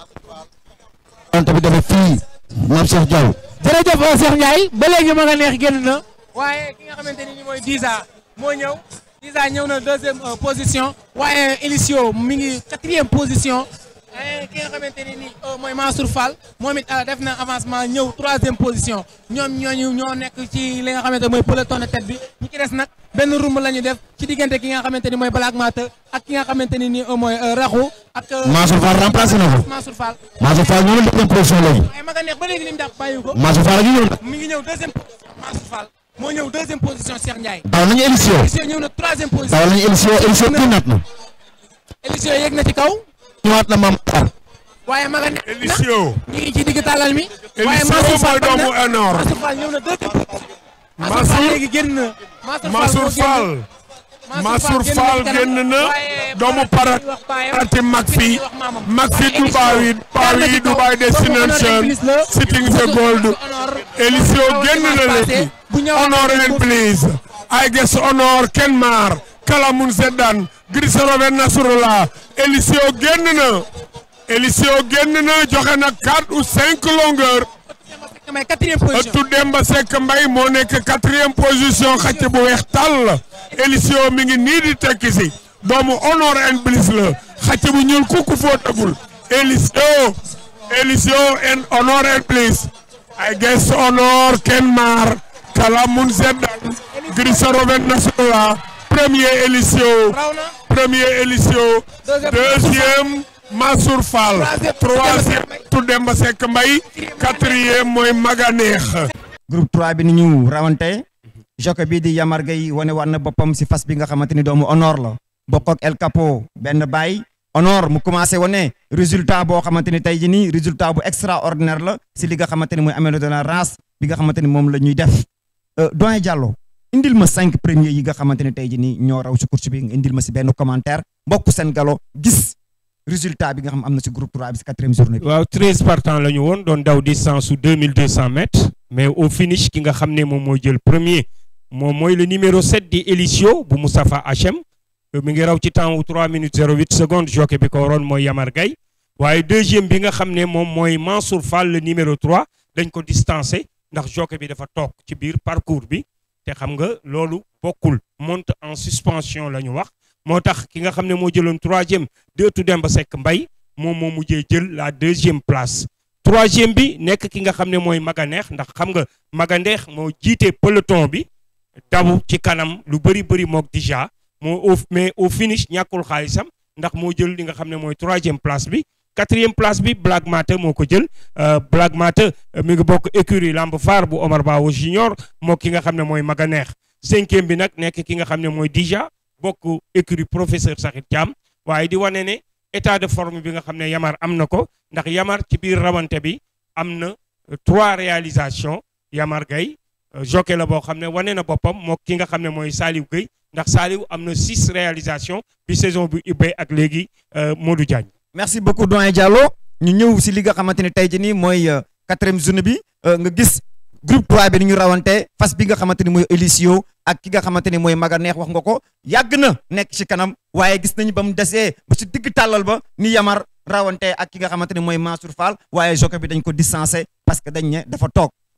tamit dafa fii maam Cheikh Diaw. jërëjëf Cheikh Ndiaye ba léegi ma nga neex génn na waaye ki nga xamante ni mooy Diza moo ñëw Diza ñëw na deuxième position waaye Elisio mi ngi quatrième position ki nga xamante ni mooy Mansour Fall moom it def na avancement ñëw troisième position ñooñu ñoo nekk ci li nga xamante mooy peloton de tête bi ñi ci des nag benn rumb la ñu def ci diggante ki nga xamante ni mooy Black Matter ak ki nga xamante ni mooy Raxu ak. Mansour Fall remplacé na ko. Mansour Fall. Mansour Fall ñëw na deuxième position léegi. waaye ma nga neex ba léegi li mu jàpp bàyyi ko. Mansour Fall ak ñëw na. mi ngi ñëw deuxième position Mansour Fall moo ñëw deuxième position Cheikh Ndiaye. daw nañu Elisio. Elisio ñëw na troisième position. daw nañu Elisio génnaat na. Elisio yegg na ci kaw. ñëwaat na Mame Matar. waaye ma nga neex na Elisio. ñu ngi ci digg tàllal mi. waaye Elisio Mansour Fall mooy doomu Honor. Mansour Fall ñëw na deuxième position. Mansour Fall léegi génn na. Mansour Fall. Mansour Fall génn na doomu parati Maxi Dubai Destination Sitting the Gold. Elisio génn na léegi. Honor and please. I guess Honor Kenmar Kalamun Zedan Grisorobe Nasrullah. Elisio génn na. Elisio génn na joxe na 4 ou 5 longueurs. ëttu Demba Seck Mbaye moo nekk 4e position xacc bu weex tàll. Elisio mi ngi nii di tekki si doomu Honor and Bliss la xacc bu ñuul kukku foo tagul. Elisio and Honor and Bliss. I guess Honor Kenmar Kalamun Zedan Grisoroven Nasrullah. premier Elisio deuxième Mansour Fall, troisième Demba Seck Mbaye, quatrième mooy Maga Neex. groupe 3 bi ni ñu rawante jockey bii di Yamar Gueye wane war na boppam si fas bi nga xamante ni doomu Honor la bokk ak El Capo benn baay Honor mu commencé wane résultat boo xamante ni tey jii nii résultat bu extraordinaire la si li nga xamante ni mooy amee de la race bi nga xamante ni moom la ñuy def Doyen Diallo indil ma 5 premiers yi nga xamante ni tey jii nii ñoo raw si course bi nga indil ma si benn commentaire mbokk seen galo gis. résultat bi nga xam am na ci groupe 3 bi ci 4e journée bi. waaw 13 partants la ñu woon doon daw distance su 2200 mètres mais au finish ki nga xam ne moom mooy jël premier moom mooy le numéro 7 di Elisio bu Moustapha Hachem mi ngi raw ci temps wu 3 minutes 08 secondes jockey bi ko waroon mooy Yamar Gueye waaye deuxième bi nga xam ne moom mooy Mansour Fall le numéro 3 dañ ko distancé ndax jockey bi dafa toog ci biir parcours bi te xam nga loolu bokkul monte en suspension la ñu wax. moo tax ki nga xam ne moo jëloon 3e de ëttu Demba Seck Mbaye moom moo mujjee jël la 2e place 3e bi nekk ki nga xam ne mooy Maga Neex ndax xam nga Maga Neex moo jiite peloton bi dabu ci kanam lu bëri mook déjà mais au finish ñàkkul xaalisam ndax moo jël li nga xam ne mooy 3e place bi 4e place bi Black Matter moo ko jël Black Matter mi ngi bokk écurie Lamb Faar bu Omar Bawo Junior moo ki nga xam ne mooy Maga Neex 5e bi nag nekk ki nga xam ne mooy déjà bokk écurie professeur Sakhir Thiam waaye di wane ne état de forme bi nga xam ne Yamar am na ko ndax Yamar ci biir rawante bi am na 3 réalisations Yamar Gueye jockey la boo xam ne wane na boppam moo ki nga xam ne mooy Saliou Gueye ndax Saliou am na 6 réalisations bi saison bi ubbee ak léegi Modou Diagne. merci beaucoup Doyen Diallo ñu ñëw si li nga xamante ne tey jii nii mooy 4e journée bi nga gis groupe 3 bi ni ñu rawante fas bi nga xamante ni mooy Elisio ak ki nga xamante ni mooy Maga Neex wax nga ko yàgg na nekk ci kanam waaye gis nañu ba mu desee ba ci digg tàllal ba ni Yamar rawante ak ki nga xamante ni mooy Mansour Fall waaye jockey bi dañ ko distancé parce que dañ ne dafa toog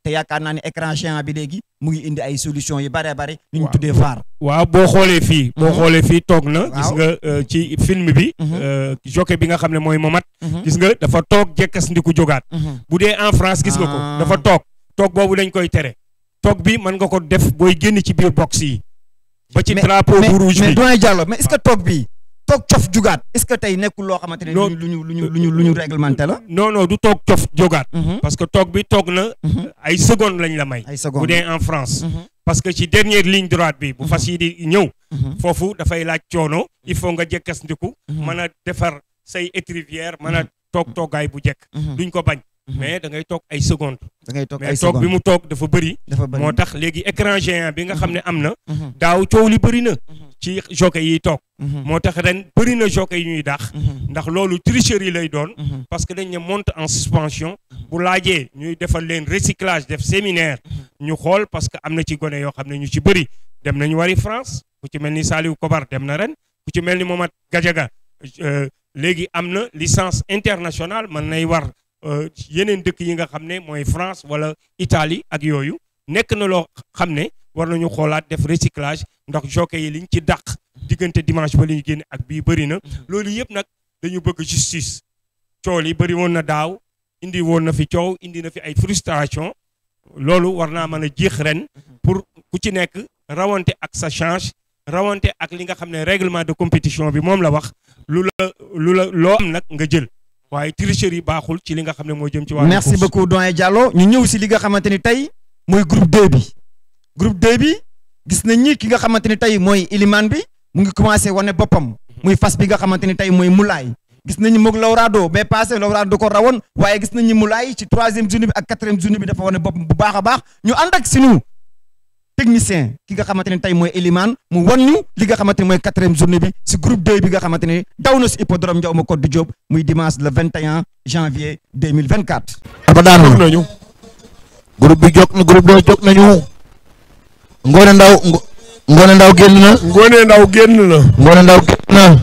te yaakaar naa ne écran géant bi léegi mu ngi indi ay solution yu bare bare ñu ñu tuddee VAR. waaw boo xoolee fii. boo xoolee fii toog na. gis nga ci film bi. jockey bi nga xam ne mooy Momat. gis nga dafa toog jekkas ndiku jógaat. bu dee en France gis nga ko dafa toog boobu dañ koy tere. toog bi mën nga ko def booy génn ci biir box yi. ba ci drapeau bu rouge bi mais doyen Diallo mais est-ce que toog bi toog cof jugaat est-ce que tey nekkul loo xamante ne lu ñu réglementé la. non du toog cof jógaat. parce que toog bi toog na. ay secondes lañ la may. ay secondes bu dee en France. parce que ci dernière ligne droite bi. bu fas yi di ñëw. foofu dafay laaj coono. il faut nga jekkas ndiku. mën a defar say étrivière mën a toog toogaay bu jekk. duñ ko bañ. mais da ngay toog ay secondes. da ngay toog ay mais secondes toog bi mu toog dafa bëri. moo tax léegi écran géant bi nga xam ne am na. daaw coow li bëri na. ci jockey yi toog. moo tax ren bëri na jockey yi ñuy dàq. ndax loolu tricherie lay doon. parce que dañ ne monte en suspension. bu laajee ñuy defal leen recyclage def séminaire. ñu xool parce que am na ci gone yoo xam ne ñu ci bëri dem nañu wari France ku ci mel ni Saliou Kobar dem na ren ku ci mel ni Momat Gadiaga léegi am na licence internationale mën nay war. yeneen dëkk yi nga xam ne mooy France wala Italie ak yooyu nekk na loo xam ne war nañu xoolaat def recyclage ndax jockey yi liñ ci dàq diggante dimanche ba li ñu génne ak bii bëri na loolu yëpp nag dañu bëgg justice coow li bëri woon na daaw indi woon na fi coow indi na fi ay frustration loolu war naa mën a jeex ren pour ku ci nekk rawante ak sa change rawante ak li nga xam ne règlement de compétition bi moom la wax lu la loo am nag nga jël. waaye tricherie baaxul ci li nga xam ne moo jëm ci wàllu. merci beaucoup doyen Diallo ñu ñëw si li nga xamante ni tey mooy groupe 2 bi groupe 2 bi gis nañ ni ki nga xamante ni tey mooy Iliman bi mu ngi commencé wane boppam muy fas bi nga xamante ni tey mooy Moulay gis nañu moog Laurado mais passé Laurado ko rawoon waaye gis nañu Moulay ci 3e journée bi ak 4e journée bi dafa wane boppam bu baax a baax ñu ànd ak sunu technicien ki nga xamante ne tey mooy Elimane mu wan ñu li nga xamante ne mooy 4e journée bi si groupe 2 bi nga xamante ne daw na si hippodrome Ndiaw ma Codé Diop muy dimanche le 21 janvier 2024. aba daanu nañu groupe bi jóg na groupe 2 jóg nañu Ngone Ndaw génn na. Ngone Ndaw génn na. Ngone Ndaw génn na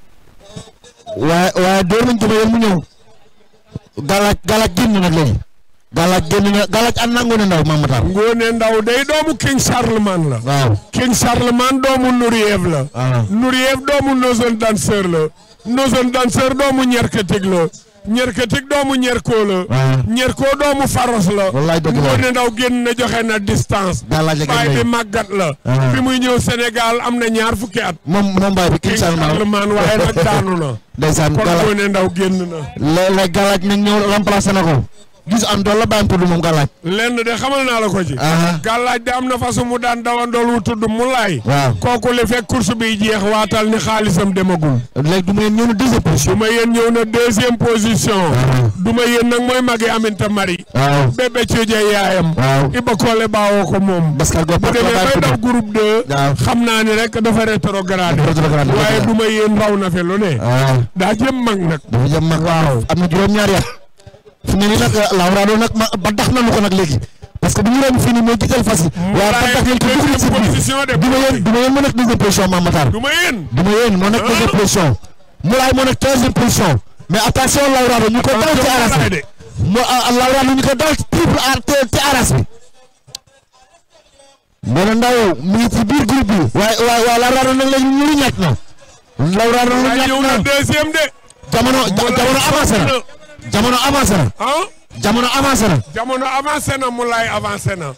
waaye door nañ ko ba yéen mu ñëw galaaj génn na léegi. Galaaj génn na Galaaj ànd na Ngone Ndaw Mamatar. Ngone Ndaw day doomu King Charlemagne la. waaw King Charlemagne doomu Nouriev la. Nouriev doomu Nozon Danseur la. Nozon Danseur doomu Ñerketig la. Ñerketig doomu Ñerko la. Ñerko doomu Faros la. wallaay dëgg la Ngone Ndaw génn na joxe na distance. Galaaj baay bi màggat la. bi muy ñëw Sénégal am na 2 fukki at. moom baay bi King Charlemagne waaye nag daanu na. ndeysaan kon Ngone Ndaw génn na. léeg-léeg Galaaj nag ñëw remplacé na ko. gis am dool la bàyyam tudd moom Galaaj. lenn de xamal naa la ko ci. Galaaj de am na façon mu daan dawandool wu tudd Moulay. waaw kooku li fekk course bi jeex waatal ni xaalisam demagul. léegi du ma yéen ñëw na 2e position. du ma yéen ñëw na 2e position. du ma yéen nag mooy magi Aminta Mari. waaw bébé Thiodia yaayam. waaw Iba Kole baawoo ko moom. parce que bu demee bay def groupe 2. xam naa ni rek dafa rétrogradé. waaye du ma yéen raw na fi lu ne. daa jëm mag nag. dafa jëm mag waaw am na juróom-ñaari at. fi mu ne nii nag Laurado nag ba tax nañu ko nag léegi parce que bu ñu doon fii nii mooy jiital fas yi. waaw ba tax nañu ko dugg na si biir du ma yéen moo nekk 2e position Mame Matar. du ma yéen moo nekk 2e position. Moulay moo nekk 3e position. mais attention Laurado ñu ko dal ci aras bi. Laurado ñu ko dal ci triple ci aras bi. Ngone Ndaw mu ngi ci biir groupe bi. waaye Laurado nag léegi ñu ñàkk na. Laurado ñu ñàkk na 2e de. jamono avancé na. jamono avancé na. jamono avancé na. jamono avancé na Moulay avancé na.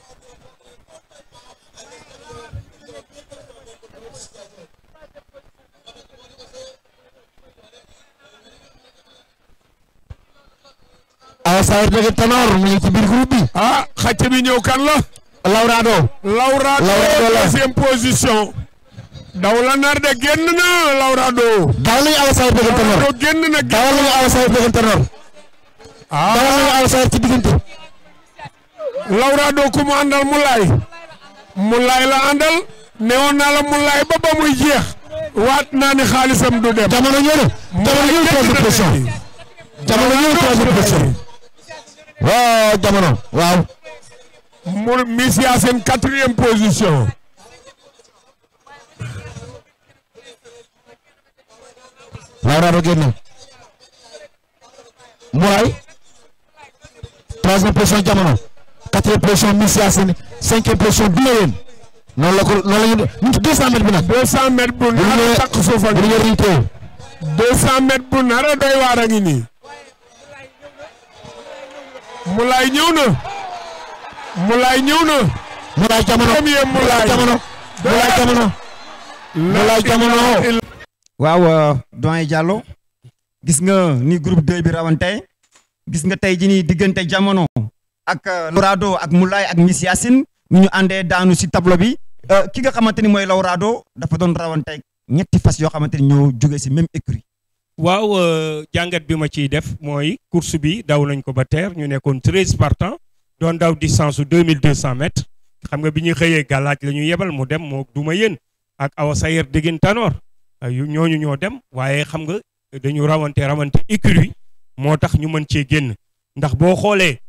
Awa Sayer dëgg Tanor mu ngi ci biir groupe bi. xacc bi ñëw kan la. Laurado. Laurado 2e position. daw la nar de génn na Laurado. daaw lañu Awa Sayer dëgg Tanor. Laurado génn na. daaw lañu Awa Sayer dëgg Tanor. daaw lañu Awa Sayer ci diggante. Laurado ku mu àndal Moulay la àndal. newoon naa la Moulay ba muy jeex. waat naa ni xaalisam du dem. jamono ñëw na. jamono ñëw 3e position. jamono ñëw 3e position. waaw jamono waaw. Miss Yacine 4e position. Laurado génn. Moulay 3e position jamono. quatrième position Miss Yacine cinquième position Dumayeen noonu la ko noonu la ñu ci 200 mètres bi nag. 200 mètres bu nar a takk suuf ak 200 mètres bu nar a doy waar a ngi nii. Moulay ñëw na. Moulay ñëw na. Moulay Jamono premier Moulay Jamono. Moulay Jamono. Moulay Jamono. waaw doyen Diallo gis nga ni groupe 2 bi rawante gis nga tey jii nii diggante Jamono ak Laurado ak Moulay ak Miss Yacine ñu àndee daanu si tableau bi ki nga xamante ni mooy Laurado dafa doon rawante ñetti fas yoo xamante ni ñoo jógee si même écurie. waaw jàngat bi ma ciy def mooy course bi daw nañ ko ba teer ñu nekkoon 13 partants doon daw distance su 2200 mètres xam nga bi ñuy xëyee gàllaaj la ñu yebal mu dem moo duma yéen ak Awa Sayer Dégin Tanor ñooñu ñoo dem waaye xam nga dañu rawante écurie moo tax ñu mën cee génn ndax boo xoolee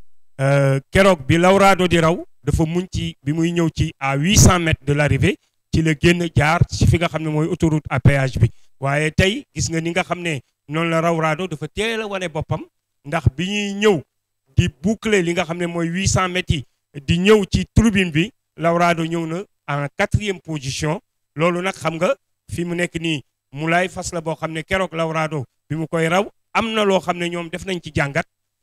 keroog bi Laurado di raw dafa muñ ci bi muy ñëw ci à 800 mètres de l'arrivée ci la génn jaar ci fi nga xam ne mooy autoroute à péage bi waaye tey gis nga ni nga xam ne noonu la Laurado dafa teel a wane boppam ndax bi ñuy ñëw di boucler li nga xam ne mooy 800 mètres yi di ñëw ci tribune bi Laurado ñëw na en 4e position loolu nag xam nga fi mu nekk nii Moulay fas la boo xam ne keroog Laurado bi mu koy raw am na loo xam ne ñoom def nañ ci jàngat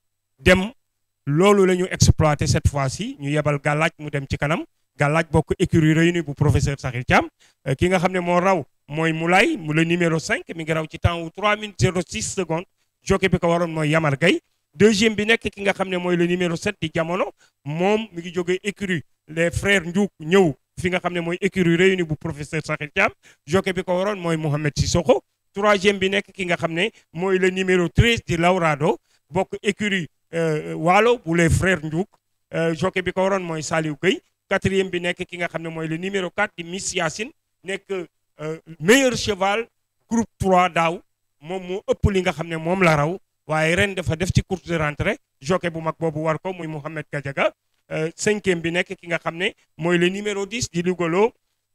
dem loolu la ñu exploité cette fois-ci ñu yebal gàllaaj mu dem ci kanam gàllaaj bokk écurie réunie bu professeur Sakhir Thiam ki nga xam ne moo raw mooy Moulay mu le numéro 5 mi ngi raw ci temps wu 3 minutes 06 secondes jockey bi ko waroon mooy Yamar Gueye deuxième bi nekk ki nga xam ne mooy le numéro 7 di Jamono moom mi ngi jógee écurie les frères Ndiouk ñëw fi nga xam ne mooy écurie réunie bu professeur Sakhir Thiam jockey bi ko waroon mooy Mohamed Sissoko troisième bi nekk ki nga xam ne mooy le numéro 13 di Laurado bokk écurie Waalo bu les frères Ndiouk jockey bi ko waroon mooy Saliou Gueye quatrième bi nekk ki nga xam ne mooy le numéro 4 di Miss Yacine nekk meilleur cheval groupe 3 daaw moom moo ëpp li nga xam ne moom la raw waaye ren dafa def ci course de rentrée jockey bu mag boobu war ko muy Mohamed Gadiaga cinquième bi nekk ki nga xam ne mooy le numéro 10 di Lugolo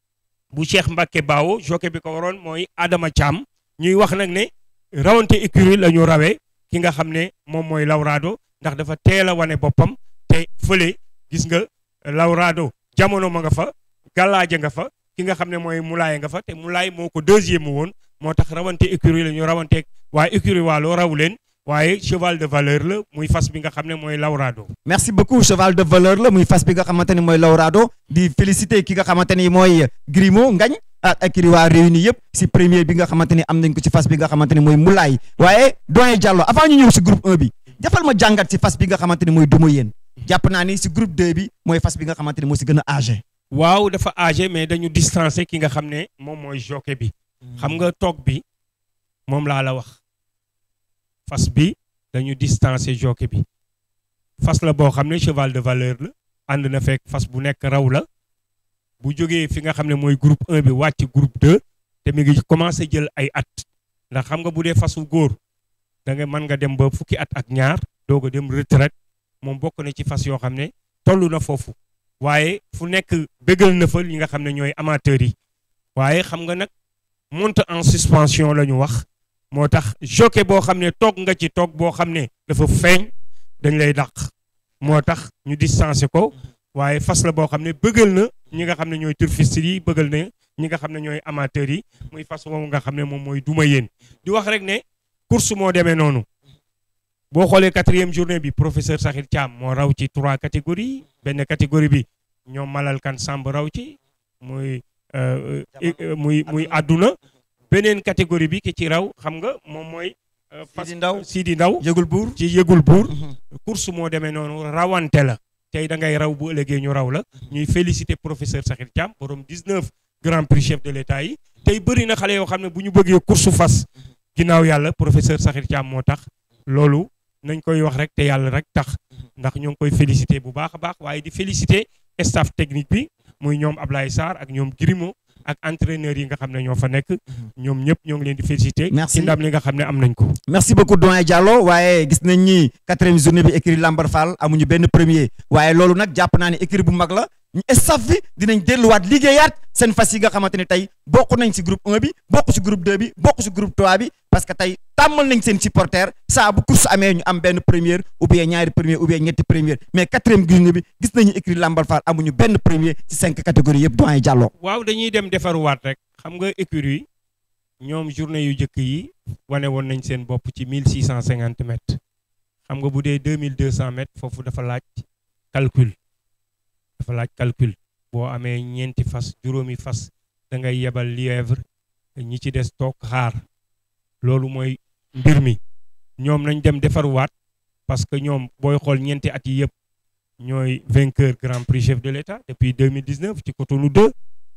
bu Cheikh Mbacke Bao jockey bi ko waroon mooy Adama Thiam ñuy wax nag ne rawante écurie la ñu rawee ki nga xam ne moom mooy Laurado ndax dafa teel a wane boppam te fële gis nga Laurado Jamono ma nga fa gàllaaja nga fa ki nga xam ne mooy Moulay nga fa te Moulay moo ko deuxième woon moo tax rawante écurie la ñu rawanteeg waaye écurie Waalo raw leen waaye cheval de valeur la muy fas bi nga xam ne mooy Laurado. merci beaucoup cheval de valeur la muy fas bi nga xamante ni mooy Laurado di féliciter ki nga xamante ni mooy Grimo Ngagne ak écurie waa Réunis yëpp si premier bi nga xamante ni am nañ ko ci fas bi nga xamante ni mooy Moulay waaye doyen Diallo avant ñu ñëw si groupe 1 bi defal ma jàngat si fas bi nga xamante ni mooy Duma Yéen jàpp naa ni si groupe 2 bi mooy fas bi nga xamante ni moo si gën a âgé. waaw dafa âgé mais dañu distancé ki nga xam ne moom mooy jockey bi. xam nga toog bi moom laa la wax fas bi dañu distancé jockey bi fas la boo xam ne cheval de valeur la ànd na fekk fas bu nekk raw la bu jógee fi nga xam ne mooy groupe 1 bi wàcc groupe 2 te mi ngi commencé jël ay at ndax xam nga bu dee fasu góor da nga mën nga dem ba fukki at ak ñaar doog a dem retraite moom bokk na ci fas yoo xam ne toll na foofu waaye fu nekk bégal na fa li nga xam ne ñooy amateurs yi waaye xam nga nag monte en suspension la ñu wax moo tax jockey boo xam ne toog nga ci toog boo xam ne dafa feeñ dañ lay dàq moo tax ñu distancé ko waaye fas la boo xam ne bëggal na ñi nga xam ne ñooy turfistes yi bëggal na ñi nga xam ne ñooy amateurs yi muy fas moomu nga xam ne moom mooy Duma Yéen di wax rek ne course moo demee noonu boo xoolee 4e journée bi professeur Sakhir Thiam moo raw ci 3 catégories benn catégorie bi ñoom Malal Kan Samb raw ci muy àdduna beneen catégorie bi ki ci raw xam nga moom mooy Sidi Ndaw yëgul buur ci yëgul buur course moo demee noonu rawante la tey da ngay raw bu ëllëgee ñu raw la ñuy féliciter professeur Sakhir Thiam borom 19 grand prix chef de l'état yi tey bëri na xale yoo xam ne bu ñu bëggee course fas ginnaaw yàlla professeur Sakhir Thiam moo tax loolu nañ koy wax rek te yàlla rek tax ndax ñoo ngi koy féliciter bu baax a baax waaye di féliciter staff technique bi muy ñoom Ablaye Sarr ak ñoom Grimo ak entraîneurs yi nga xam ne ñoo fa nekk ñoom ñëpp ñoo ngi leen di féliciter ci ndam li nga xam ne am nañ ko. merci beaucoup doyen Diallo waaye gis nañ ni 4e journée bi écurie Lambar Fall amuñu benn premier waaye loolu nag jàpp naa ne écurie bu mag la ñu staff bi dinañ delluwaat liggéeyaat seen fas yi nga xamante ni tey bokk nañ si groupe 1 bi bokk si groupe 2 bi bokk si groupe 3 bi parce que tey tàmmal nañ seen supporter saa bu course amee ñu am benn première ou bien ñaari première ou bien ñetti première mais 4e journée bi gis nañu écrit Lambal Fall amuñu benn premier ci 5 catégories yëpp doyen Diallo. waaw dañuy dem defaruwaat rek xam nga écurie yi ñoom journée yu njëkk yi wane woon nañ seen bopp ci 1650 mètres xam nga bu dee 2200 mètres foofu dafa laaj calcul boo amee ñeenti fas juróomi fas da ngay yebal lièvre ñi ci des toog xaar loolu mooy mbir mi ñoom nañ dem defaruwaat parce que ñoom booy xool ñeenti at yi yëpp ñooy vainqueur grand prix chef de l'État depuis 2019 ci Cotonou 2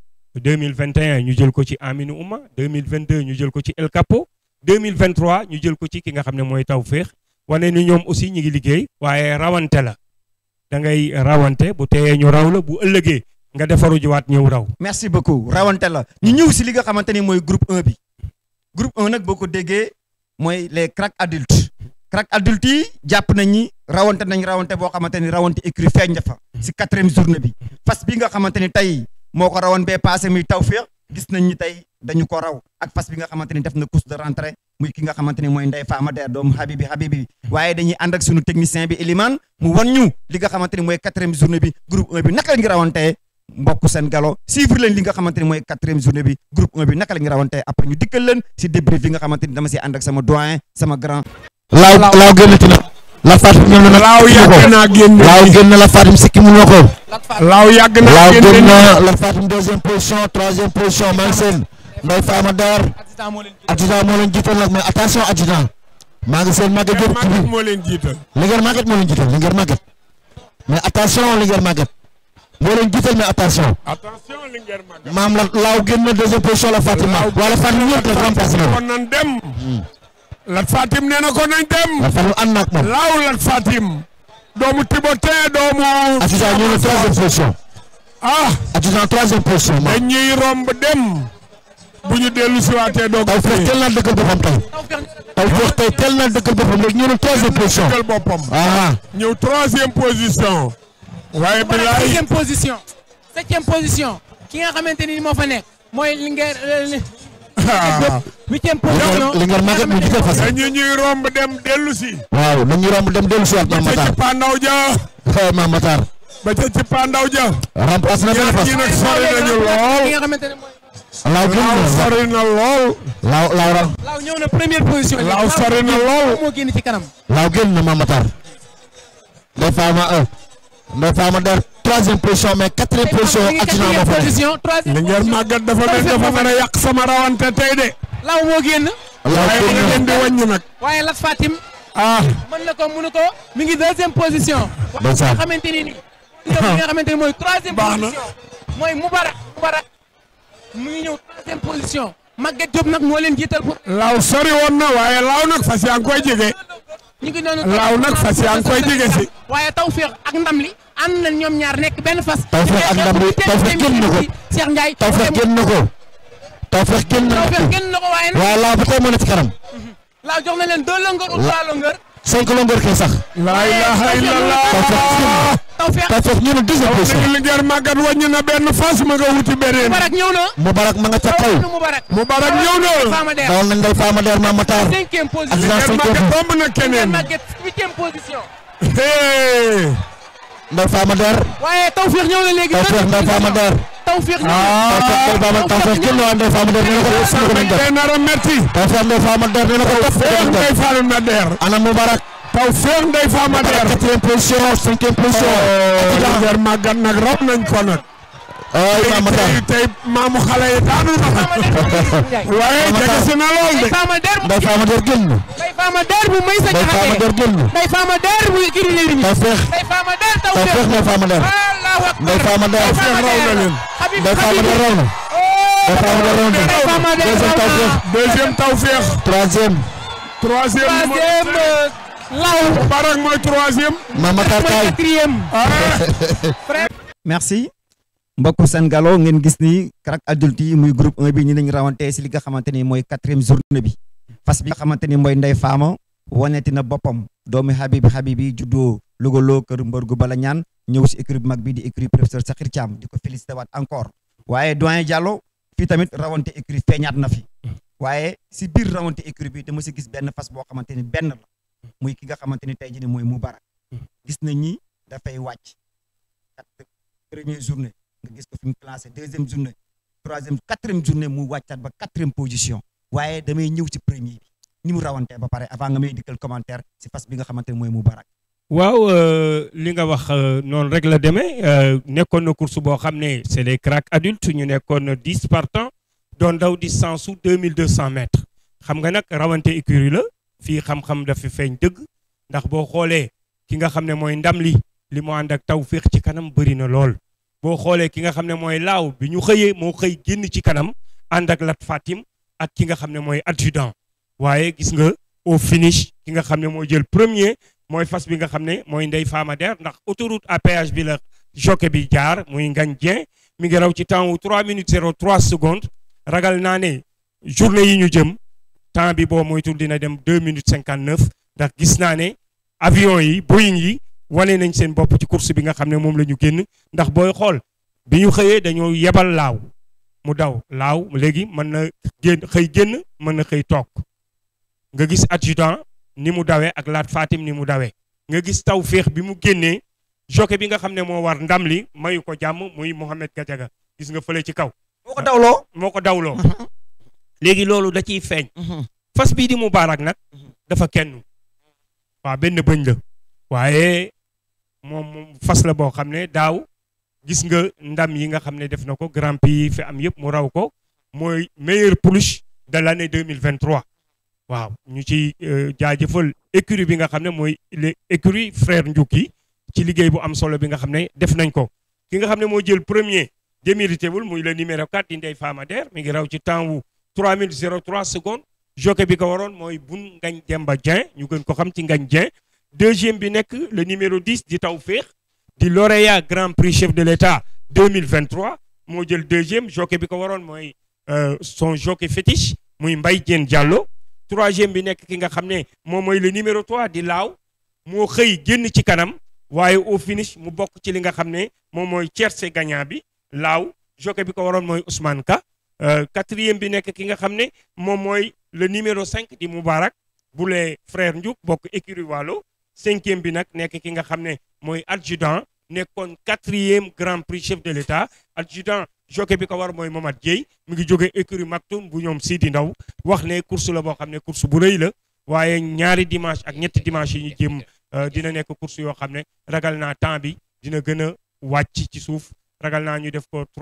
2021 ñu jël ko ci Aminou Ouma 2022 ñu jël ko ci El Capo 2023 ñu jël ko ci ki nga xam ne mooy Tawfekh wane ni ñoom aussi ñu ngi liggéey waaye rawante la da ngay rawante bu teyee ñu raw la bu ëllëgee nga defaru jiwaat ñëw raw. merci beaucoup rawante la ñu ñëw si li nga xamante ni mooy groupe 1 bi groupe 1 nag boo ko déggee mooy les crack adultes yi jàpp nañ ni rawante boo xamante ni rawante écrit feeñ fa si 4e journée bi fas bi nga xamante ni tey moo ko rawoon bee passé muy Tawfekh gis nañ ni tey dañu ko raw ak fas bi nga xamante ni def na course de rentrée muy ki nga xamante ni mooy Ndeye Fama Der doomu Habibi waaye dañuy ànd ak sunu technicien bi Elimane mu wan ñu li nga xamante ni mooy 4e journée bi groupe 1 bi naka la ngi rawantee mbokk seen galo suivre leen li nga xamante ni mooy 4e journée bi groupe 1 bi naka la ngi rawantee après ñu dikkal leen si débrief bi nga xamante ni dama si ànd ak sama doyen sama grand laaw génnati na la Fatim ñëw na laaw yàgg naa génn laaw génn na la Fatim sikki mu na ko laaw yàgg naa génn na la Fatim 2e position 3e position maa ngi seen Ndeye Fama Der adjudant moo leen jiital nag mais attention adjudant maa ngi seen Maguette Diop moo leen jiital Linguère Maguette moo leen jiital Linguère Maguette mais attention Linguère Maguette moo leen jiital mais attention Linguère Maguette maam la laaw génn na 2e position la Fatima wala Fatim ñëpp la remplacé na kon nan dem Lat Fatim nee na ko nañ dem la Fatim ànd na ak moom laaw Lat Fatim doomu Tibotin doomu adjudant ñëw na 3e position adjudant 3e position dañuy romb dem bu ñu dellu si waatee doog Tawfekh teel na dëggal boppam tey Tawfekh tey teel na dëggal boppam léegi ñëw na 3e position dëggal boppam ñëw 3e position waaye bi laay 7e position 7e position ki nga xamante ni moo fa nekk mooy Linguère 8e position Linguère Maguette mu jiital fas dañu ñuy romb dem dellu si waaw dañuy romb dem dellu si waat Mame ba ca Matar Pandaw ja Mame Matar ba ca Pandaw ja remplace na benn fas ñi nag sori nañu lool ki nga xamante ne mooy laaw génn laaw na sori na lool laaw ñëw na première position laaw sori na lool moo génn ci kanam laaw génn na Mame Matar Ndeye Fama Der 3e position mais 4e position adjudant moo fa nekk Linguère Maguette dafa mel dafa mën a yàq sama rawante tey de laaw moo génn laaw waaye génn ma na leen di wàññi nag waaye Lat Fatim mën na ko mënu ko mi ngi 2e position waaye nga xamante ni li nga xamante ni mooy 3e position mooy Moubarak mu ngi ñëw 3e position Maguette Diop nag moo leen jiital pour laaw sori woon na waaye laaw nag fas yaa ngi koy jege ñu ngi noonu laaw nag fas yaa ngi koy jege si waaye Tawfekh ak ndam li ànd na ñoom ñaar nekk benn fas Tawfekh ak ndam li Tawfekh génn na ko Cheikh Ndiaye Tawfekh génn na ko Tawfekh génn na ko waaye nag waaye laaw ba tey moo ne ci kanam laaw jox na leen 2 longueurs ou 3 longueurs 5 longueurs kay sax laa ilaha illallah Tawfekh ñëw na 2e position Linguère Maguette wàññi na benn fas ma nga wuti beneen Moubarak ñëw na Moubarak ma nga ca kaw Moubarak ñëw na dawal nañ Ndeye Fama Der Mame Matar 5e position adjudant Linguère Maguette bomb na keneen Maguette 8e position Ndeye Fama Der waaye Tawfekh ñëw na léegi Tawfekh Ndeye Fama Der Tawfekh ñëw Tawfekh génn na Ndeye Fama Der nee na ko def ko nañ def day nar a metti Tawfekh Ndeye Fama Der nee na ko def ko nañ def Ndeye Fama Der ana Moubarak Tawfekh Ndeye Fama Der 4e position 5e position Linguère Maguette nag raw nañ ko nag ay Mame Matar tey maamu xale yi daanu na waaye jege si na lool de Ndeye Fama Der génn Ndeye Fama Der bu may sa Ndeye Fama Der génn Ndeye Fama Der bu kiri leen Tawfekh Ndeye Fama Der Tawfekh Ndeye Fama Der Allahu akbar Ndeye Fama Der raw na leen Ndeye Fama Der raw na Ndeye Fama Der raw na deuxième Tawfekh deuxième Tawfekh troisième law Moubarak mooy 3e Mame Matar kay 4e merci mbokku seen galo ngeen gis ni crack adulte yi muy groupe 1 bi ñu lañ rawante si li nga xamante ni mooy 4e journée bi fas bi nga xamante ni mooy Ndeye Fama waneti na boppam doomi Habibi juddoo Louga loo kër mbër gu bala ñaan ñëw si écurie bu mag bi di écurie professeur Sakhir Thiam di ko félicité waat encore waaye doyen Diallo fii tamit rawante écurie feeñaat na fi waaye si biir rawante écurie bi dama si gis benn fas boo xamante ni benn la muy ki nga xamante ni tey jii nii mooy Moubarak gis nañ ni dafay wàcc première journée nga gis ko fi mu classé deuxième journée troisième quatrième journée mu wàccaat ba quatrième position waaye damay ñëw ci premier bi ni mu rawantee ba pare avant nga may dikkal commentaire si fas bi nga xamante ni mooy Moubarak. waaw li nga wax noonu rek la demee nekkoon na course boo xam ne c'est les cracks adultes ñu nekkoon 10 partants doon daw distance su 2200 mètres xam nga nag rawante écurie la fii xam-xam dafa feeñ dëgg ndax boo xoolee ki nga xam ne mooy ndam li mu ànd ak taw féex ci kanam bëri na lool boo xoolee ki nga xam ne mooy laaw bi ñu xëyee moo xëy génn ci kanam ànd ak Lat Fatim ak ki nga xam ne mooy adjudant waaye gis nga au finish ki nga xam ne mooy jël premier mooy fas bi nga xam ne mooy Ndeye Fama Der ndax autoroute à péage bi la jockey bi jaar muy Ngagne Dieng mi ngi raw ci temps wu 3 minutes 03 secondes ragal naa ne journée yi ñu jëm temps bi boo moytul dina dem 2 minutes 59 ndax gis naa ne avion yi Boeing yi wane nañ seen bopp ci course bi nga xam ne moom la ñu génn ndax booy xool bi ñu xëyee dañoo yebal laaw mu daw laaw léegi mën na génn mën na xëy toog nga gis adjudant ni mu dawee ak Lat Fatim ni mu dawee nga gis taw féex bi mu génnee jockey bi nga xam ne moo war ndam li mayu ko jàmm muy Mohamed Gadiaga gis nga fële ci kaw. moo ko dawloo léegi loolu da ciy feeñ. fas bii di Moubarak nag dafa kenn waaw benn bëñ la waaye moom fas la boo xam ne daaw gis nga ndam yi nga xam ne def na ko grand prix yi fi am yëpp mu raw ko mooy meilleure pouliche de l'année 2023 waaw ñu ci jaajëfal écurie bi nga xam ne mooy écurie frère Ndiouki ci liggéey bu am solo bi nga xam ne def nañ ko ki nga xam ne moo jël premier démérité wul muy le numéro 4 di Ndeye Fama Der mi ngi raw ci temps wu 3 minutes 03 secondes jockey bi ko waroon mooy Bun Ngagne Demba Dieng ñu gën ko xam ci Ngagne Dieng deuxième bi nekk le numéro 10 di Tawfekh di lauréat grand prix chef de l'État 2023 moo jël deuxième jockey bi ko waroon mooy son jockey fétiche muy Mbaye Diène Diallo troisième bi nekk ki nga xam ne moom mooy le numéro 3 di laaw moo xëy génn ci kanam waaye au finish mu bokk ci li nga xam ne moom mooy tiercé gagnant bi laaw jockey bi ko waroon mooy Ousmane Ka quatrième bi nekk ki nga xam ne moom mooy le numéro 5 di Moubarak bu les frères Ndiouk bokk écurie Waalo cinquième bi nag nekk ki nga xam ne mooy adjudant nekkoon quatrième grand prix chef de l'État adjudant jockey bi ko war mooy Momad Dieye mu ngi jógee écurie Maktoum bu ñoom Sidi Ndaw wax ne course la boo xam ne course bu rëy la waaye ñaari dimanche ak ñetti dimanche yi ñu jëm dina nekk course yoo xam ne ragal naa temps bi dina gën a wàcc ci suuf ragal naa ñu def ko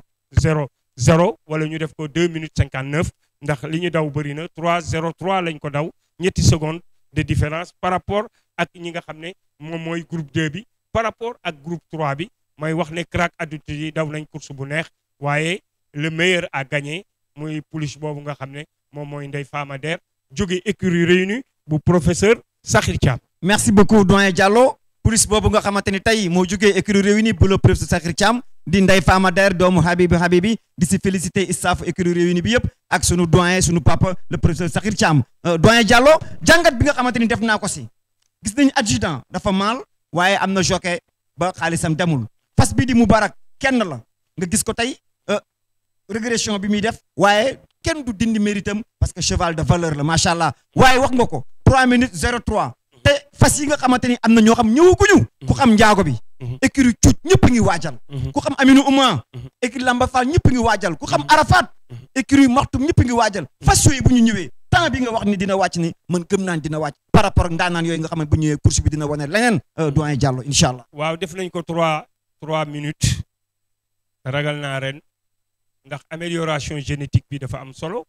3-0-0-0 wala ñu def ko 2 minutes 59 ndax li ñu daw bëri na 3-0-3 lañ ko daw ñetti secondes de différence par rapport ak ñi nga xam ne moom mooy groupe 2 bi par rapport ak groupe 3 bi mooy wax ne crack adulte yi daw nañ course bu neex waaye le meilleur a gagné muy pouliche boobu nga xam ne moom mooy Ndeye Fama Der jóge écurie Réunie bu professeur Sakhir Thiam. merci beaucoup doyen Diallo pouliche boobu nga xamante ni tey moo jógee écurie Réunie bu le professeur Sakhir Thiam di Ndeye Fama Der doomu Habibi di si féliciter staff écurie Réunie bi yëpp ak sunu doyen sunu papa le professeur Sakhir Thiam doyen Diallo jàngat bi nga xamante ni def naa ko si gis nañu adjudant dafa maal waaye am na jockey ba xaalisam demul fas bi di Moubarak kenn la nga gis ko tey régression bi muy def waaye kenn du dindi méritam parce que cheval de valeur la macha allah waaye wax nga ko 3 minutes 03 te fas yi nga xamante ni am na ñoo xam ñëwaguñu ku xam njaago bi écurie cuuc ñëpp ngi waajal ku xam Aminou Ouma écurie Lamba Fall ñëpp ngi waajal ku xam Arafat écurie Maxtum ñëpp ngi waajal fas yooyu bu ñu ñëwee temps bi nga wax ni dina wàcc ni man gëm naan dina wàcc par rapport ak ndaanaan yooyu nga xam ne bu ñëwee course bi dina wane leneen doyen Diallo incha allah. waaw def nañ ko 3 minutes ragal naa ren ndax amélioration génétique bi dafa am solo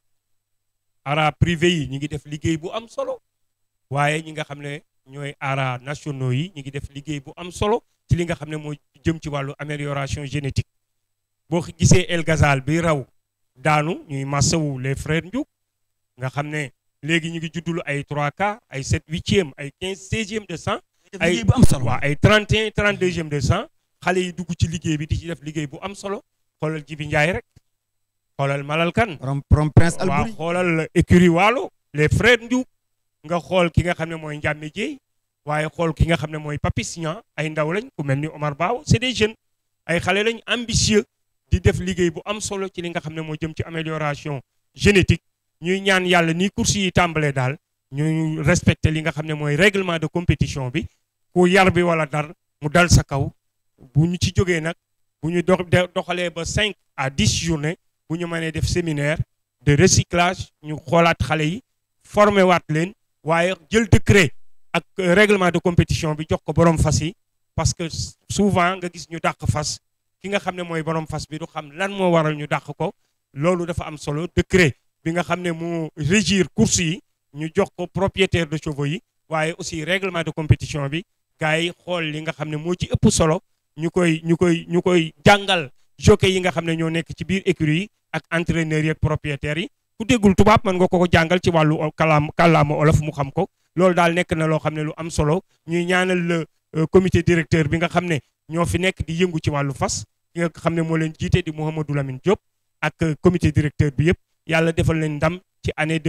ara privé yi ñi ngi def liggéey bu am solo waaye ñi nga xam ne ñooy ara nationaux yi ñi ngi def liggéey bu am solo ci li nga xam ne moo jëm ci wàllu amélioration génétique boo gisee El Ghazal bi raw daanu ñuy massawu les frères Ndiouk nga xam ne léegi ñu ngi juddulu ay 3K ay 7 8e ay 15 16e de 100 ay bu am solo waaw ay 31 32e de 100 xale yi dugg ci liggéey bi di ci def liggéey bu am solo xoolal Jibi Njaay rek xoolal Malal Kan from Prince Albouri waaw xoolal écurie Waalo les frères Ndiouk nga xool ki nga xam ne mooy Ndiame Dieye waaye xool ki nga xam ne mooy Papis Niang ay ndaw lañ ku mel ni Omar Bao c'est des jeunes ay xale lañ ambitieux di def liggéey bu am solo ci li nga xam ne moo jëm ci amélioration génétique ñuy ñaan yàlla ni course yi tàmbalee daal ñu respecter li nga xam ne mooy règlement de compétition bi ku yar bi wala dar mu dal sa kaw bu ñu ci jógee nag bu ñu doxalee ba 5 à 10 journées bu ñu mënee def séminaire de recyclage ñu xoolaat xale yi formé waat leen waaye jël décret ak règlement de compétition bi jox ko borom fas yi parce que souvent nga gis ñu dàq fas ki nga xam ne mooy borom fas bi du xam lan moo waral ñu dàq ko loolu dafa am solo décret bi nga xam ne moo régir course yi ñu jox ko propriétaire de chevaux yi waaye aussi règlement de compétition bi gars yi xool li nga xam ne moo ci ëpp solo ñu koy jàngal jockey yi nga xam ne ñoo nekk ci biir écurie yi ak entraîneurs yi ak propriétaires yi ku déggul tubaab mën nga ko jàngal ci wàllu kàllaama olof mu xam ko loolu daal nekk na loo xam ne lu am solo ñuy ñaanal le comité directeur bi nga xam ne ñoo fi nekk di yëngu ci wàllu fas ki nga xam ne moo leen jiite di Mouhamadou Lamine Diop ak comité directeur bi yëpp yàlla defal leen ndam ci année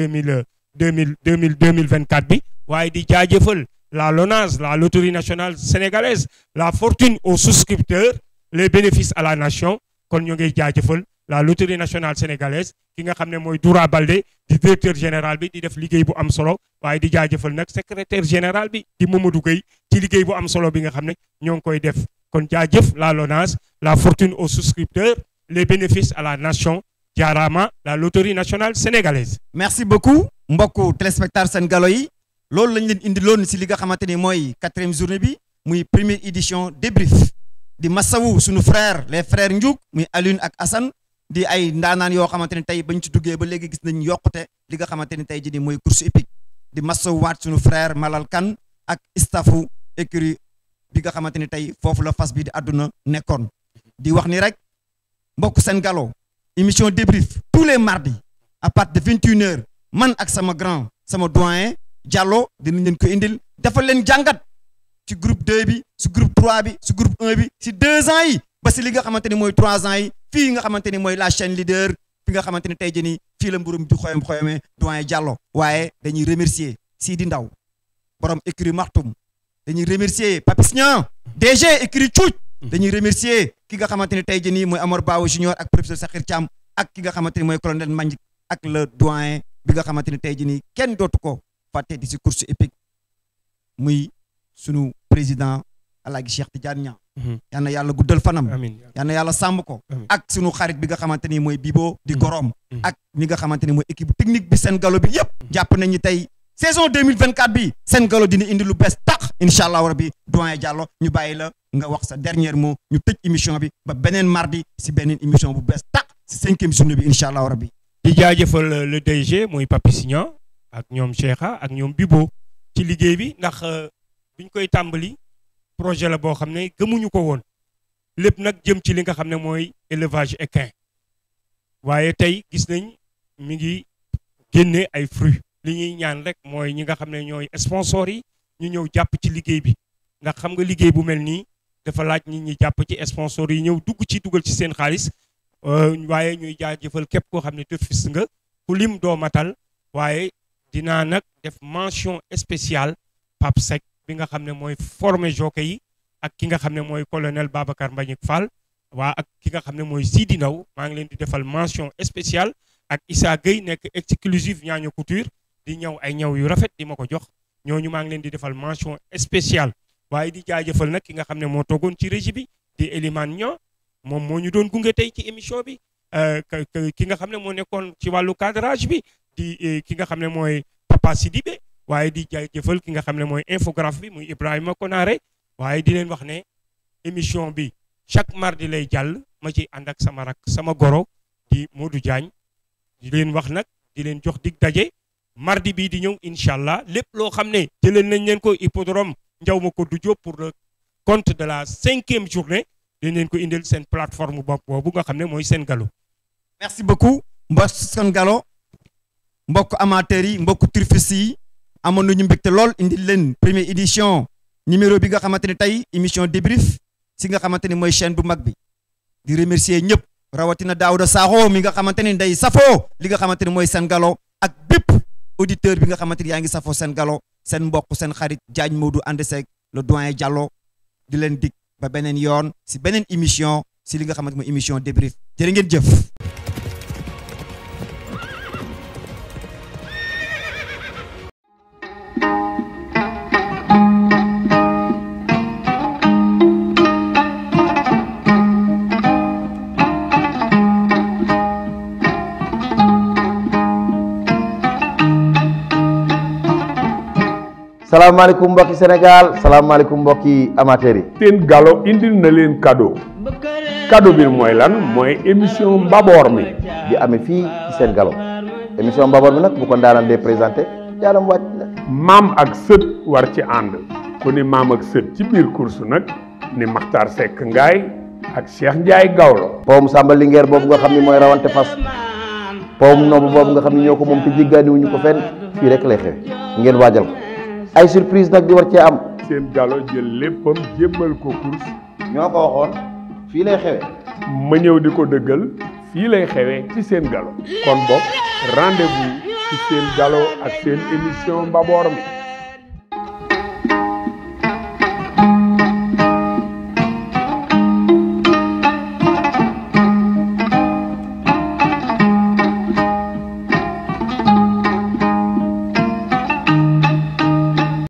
2024 bi waaye di jaajëfal la LONASE la loterie nationale sénégalaise la fortune aux souscripteurs les bénéfices à la nation kon ñu ngi jaajëfal la loterie nationale sénégalaise ki nga xam ne mooy Doura Baldé di directeur général bi di def liggéey bu am solo waaye di jaajëfal nag secrétaire général bi di Mamadou Gueye ci liggéey bu am solo bi nga xam ne ñoo ngi koy def kon jaajëf la LONASE la fortune aux souscripteurs les bénéfices à la nation jaaraama la loterie nationale sénégalaise. merci beaucoup mbokku téléspectateurs Sen Galo yi loolu lañ leen indi loon si li nga xamante ni mooy 4e journée bi muy première édition débrief di masawu suñu frère les frères Ndiouk muy Alioune ak Assane di ay ndaanaan yoo xamante ne tey bañ ci duggee ba léegi gis nañ yokkute li nga xamante ni tey jii nii mooy course hippique di masawu waat suñu frère Malal Kane ak staffu écurie bi nga xamante ni tey foofu la fas bi di àdduna nekkoon di wax ni rek mbokk Sen Galo émission débrief tous les mardis à partir de 21h man ak sama grand sama doyen Diallo dinañ leen ko indil dafa leen jàngat ci groupe 2 bi ci groupe 3 bi ci groupe 1 bi ci 2 ans yi ba si li nga xamante ni mooy 3 ans yi fii nga xamante ni mooy la chaîne leader fi nga xamante ni tey jii nii fii la mburum di xoyame doyen Diallo waaye dañuy remercier Sidi Ndaw borom écurie Martoum dañuy remercier Papis Niang DG écurie Cuuc dañuy remercier ki nga xamante ni tey jii nii mooy Amar Bawo Junior ak professeur Sakhir Thiam ak ki nga xamante ni mooy colonel Mbagnick ak le doyen bi nga xamante ni tey jii nii kenn dootu ko fàtte di si course épique muy sunu président Alaaji Cheikh Tidiane Niang yal na yàlla guddal fanam yal na yàlla sàmm ko ak sunu xarit bi nga xamante ni mooy Bibo di Gorom ak ñi nga xamante ni mooy équipe technique bi Sen Galo bi yëpp jàpp nañu tey saison 2024 bi Sen Galo dina indi lu bees tax incha allah rabbi doyen Diallo ñu bàyyi la nga wax sa dernier mot ñu tëj émission bi ba beneen mardi si beneen émission bu bees tax si 5e journée bi incha allah rabbi di jaajëfal le DG mooy Papis Niang ak ñoom Cheikha ak ñoom Bibo ci liggéey bi ndax biñ koy tàmbali projet la boo xam ne gëmuñu ko woon lépp nag jëm ci li nga xam ne mooy élevage équin waaye tey gis nañ mi ngi génne ay fruits li ñuy ñaan rek mooy ñi nga xam ne ñooy sponsors yi ñu ñëw jàpp ci liggéey bi ndax xam nga liggéey bu mel nii dafa laaj nit ñi jàpp ci sponsors yi ñëw dugal ci seen xaalis waaye ñuy jaajëfal képp koo xam ne tefis nga ku lim doo matal waaye dinaa nag def mention spéciale Pape Seck bi nga xam ne mooy formé jockey yi ak ki nga xam ne mooy colonel Babacar Mbagnick Fall waa ak ki nga xam ne mooy Sidi Ndaw maa ngi leen di defal mention spéciale ak Issa Gueye nekk exclusive ñaaño couture di ñëw ay ñëw yu rafet di ma ko jox ñooñu maa ngi leen di defal mention spéciale waaye di jaajëfal nag ki nga xam ne moo toogoon ci régie bi di Elimane Niang moom moo ñu doon gunge tey ci émission bi ki nga xam ne moo nekkoon ci wàllu cadrage bi di ki nga xam ne mooy Papa Sidibé waaye di jaajëfal ki nga xam ne mooy infographe bi muy Ibrahima Konaré waaye di leen wax ne émission bi chaque mardi lay jàll ma ci ànd ak sama rak sama goro di Modou Diagne di leen wax nag di leen jox dig daje mardi bii di ñëw incha allah lépp loo xam ne jëlee nañ leen ko hippodrome Ndiaw Macodou Diop pour le compte de la 5e journée dañ leen ko indil seen plateforme bopp boobu nga xam ne mooy Sen Galo. merci beaucoup mbokk Sen Galo mbokk amateurs yi mbokk turfistes yi amoon nañu mbégte lool indil leen première édition numéro bi nga xamante ne tey émission débrief si nga xamante ni mooy chaîne bu mag bi di remercier ñëpp rawatina Daouda Sakho mi nga xamante ni day safoo li nga xamante ni mooy Sen Galo ak bépp auditeur bi nga xamante ni yaa ngi safoo Sen Galo seen mbokk seen xarit Diagne Modou ànd seeg le doyen Diallo di leen dig ba beneen yoon si beneen émission si li nga xamante mooy émission débrief jërë ngeen jëf. salaamaaleykum mbokki Sénégal salaamaaleykum mbokki amateurs yi. seen galo indil na leen cadeau cadeau bi mooy lan mooy émission Mbaboor mi di amee fii ci seen galo émission Mbaboor mi nag bu ko ndaanaan dee présenté jaalam wàcc na. maam ak sët war ci ànd ku ni maam ak sët ci biir course nag ni Makhtar Seck Ngaay ak Cheikh Ndiaye Gawlo. powum Samba Linguère boobu nga xam ni mooy rawante fas powum noobu boobu nga xam ni ñoo ko moom te jéggaaniwuñu ko fenn fii rek lay xew ngeen waajal ko. ay surprise nag di war cee am. seen galo jël léppam jébbal ko course. ñoo ko waxoon fii lay xewe ma ñëw di ko dëggal fii lay xewee ci seen galo kon boog rendez-vous ci seen galo ak seen émission Mbaboor mi.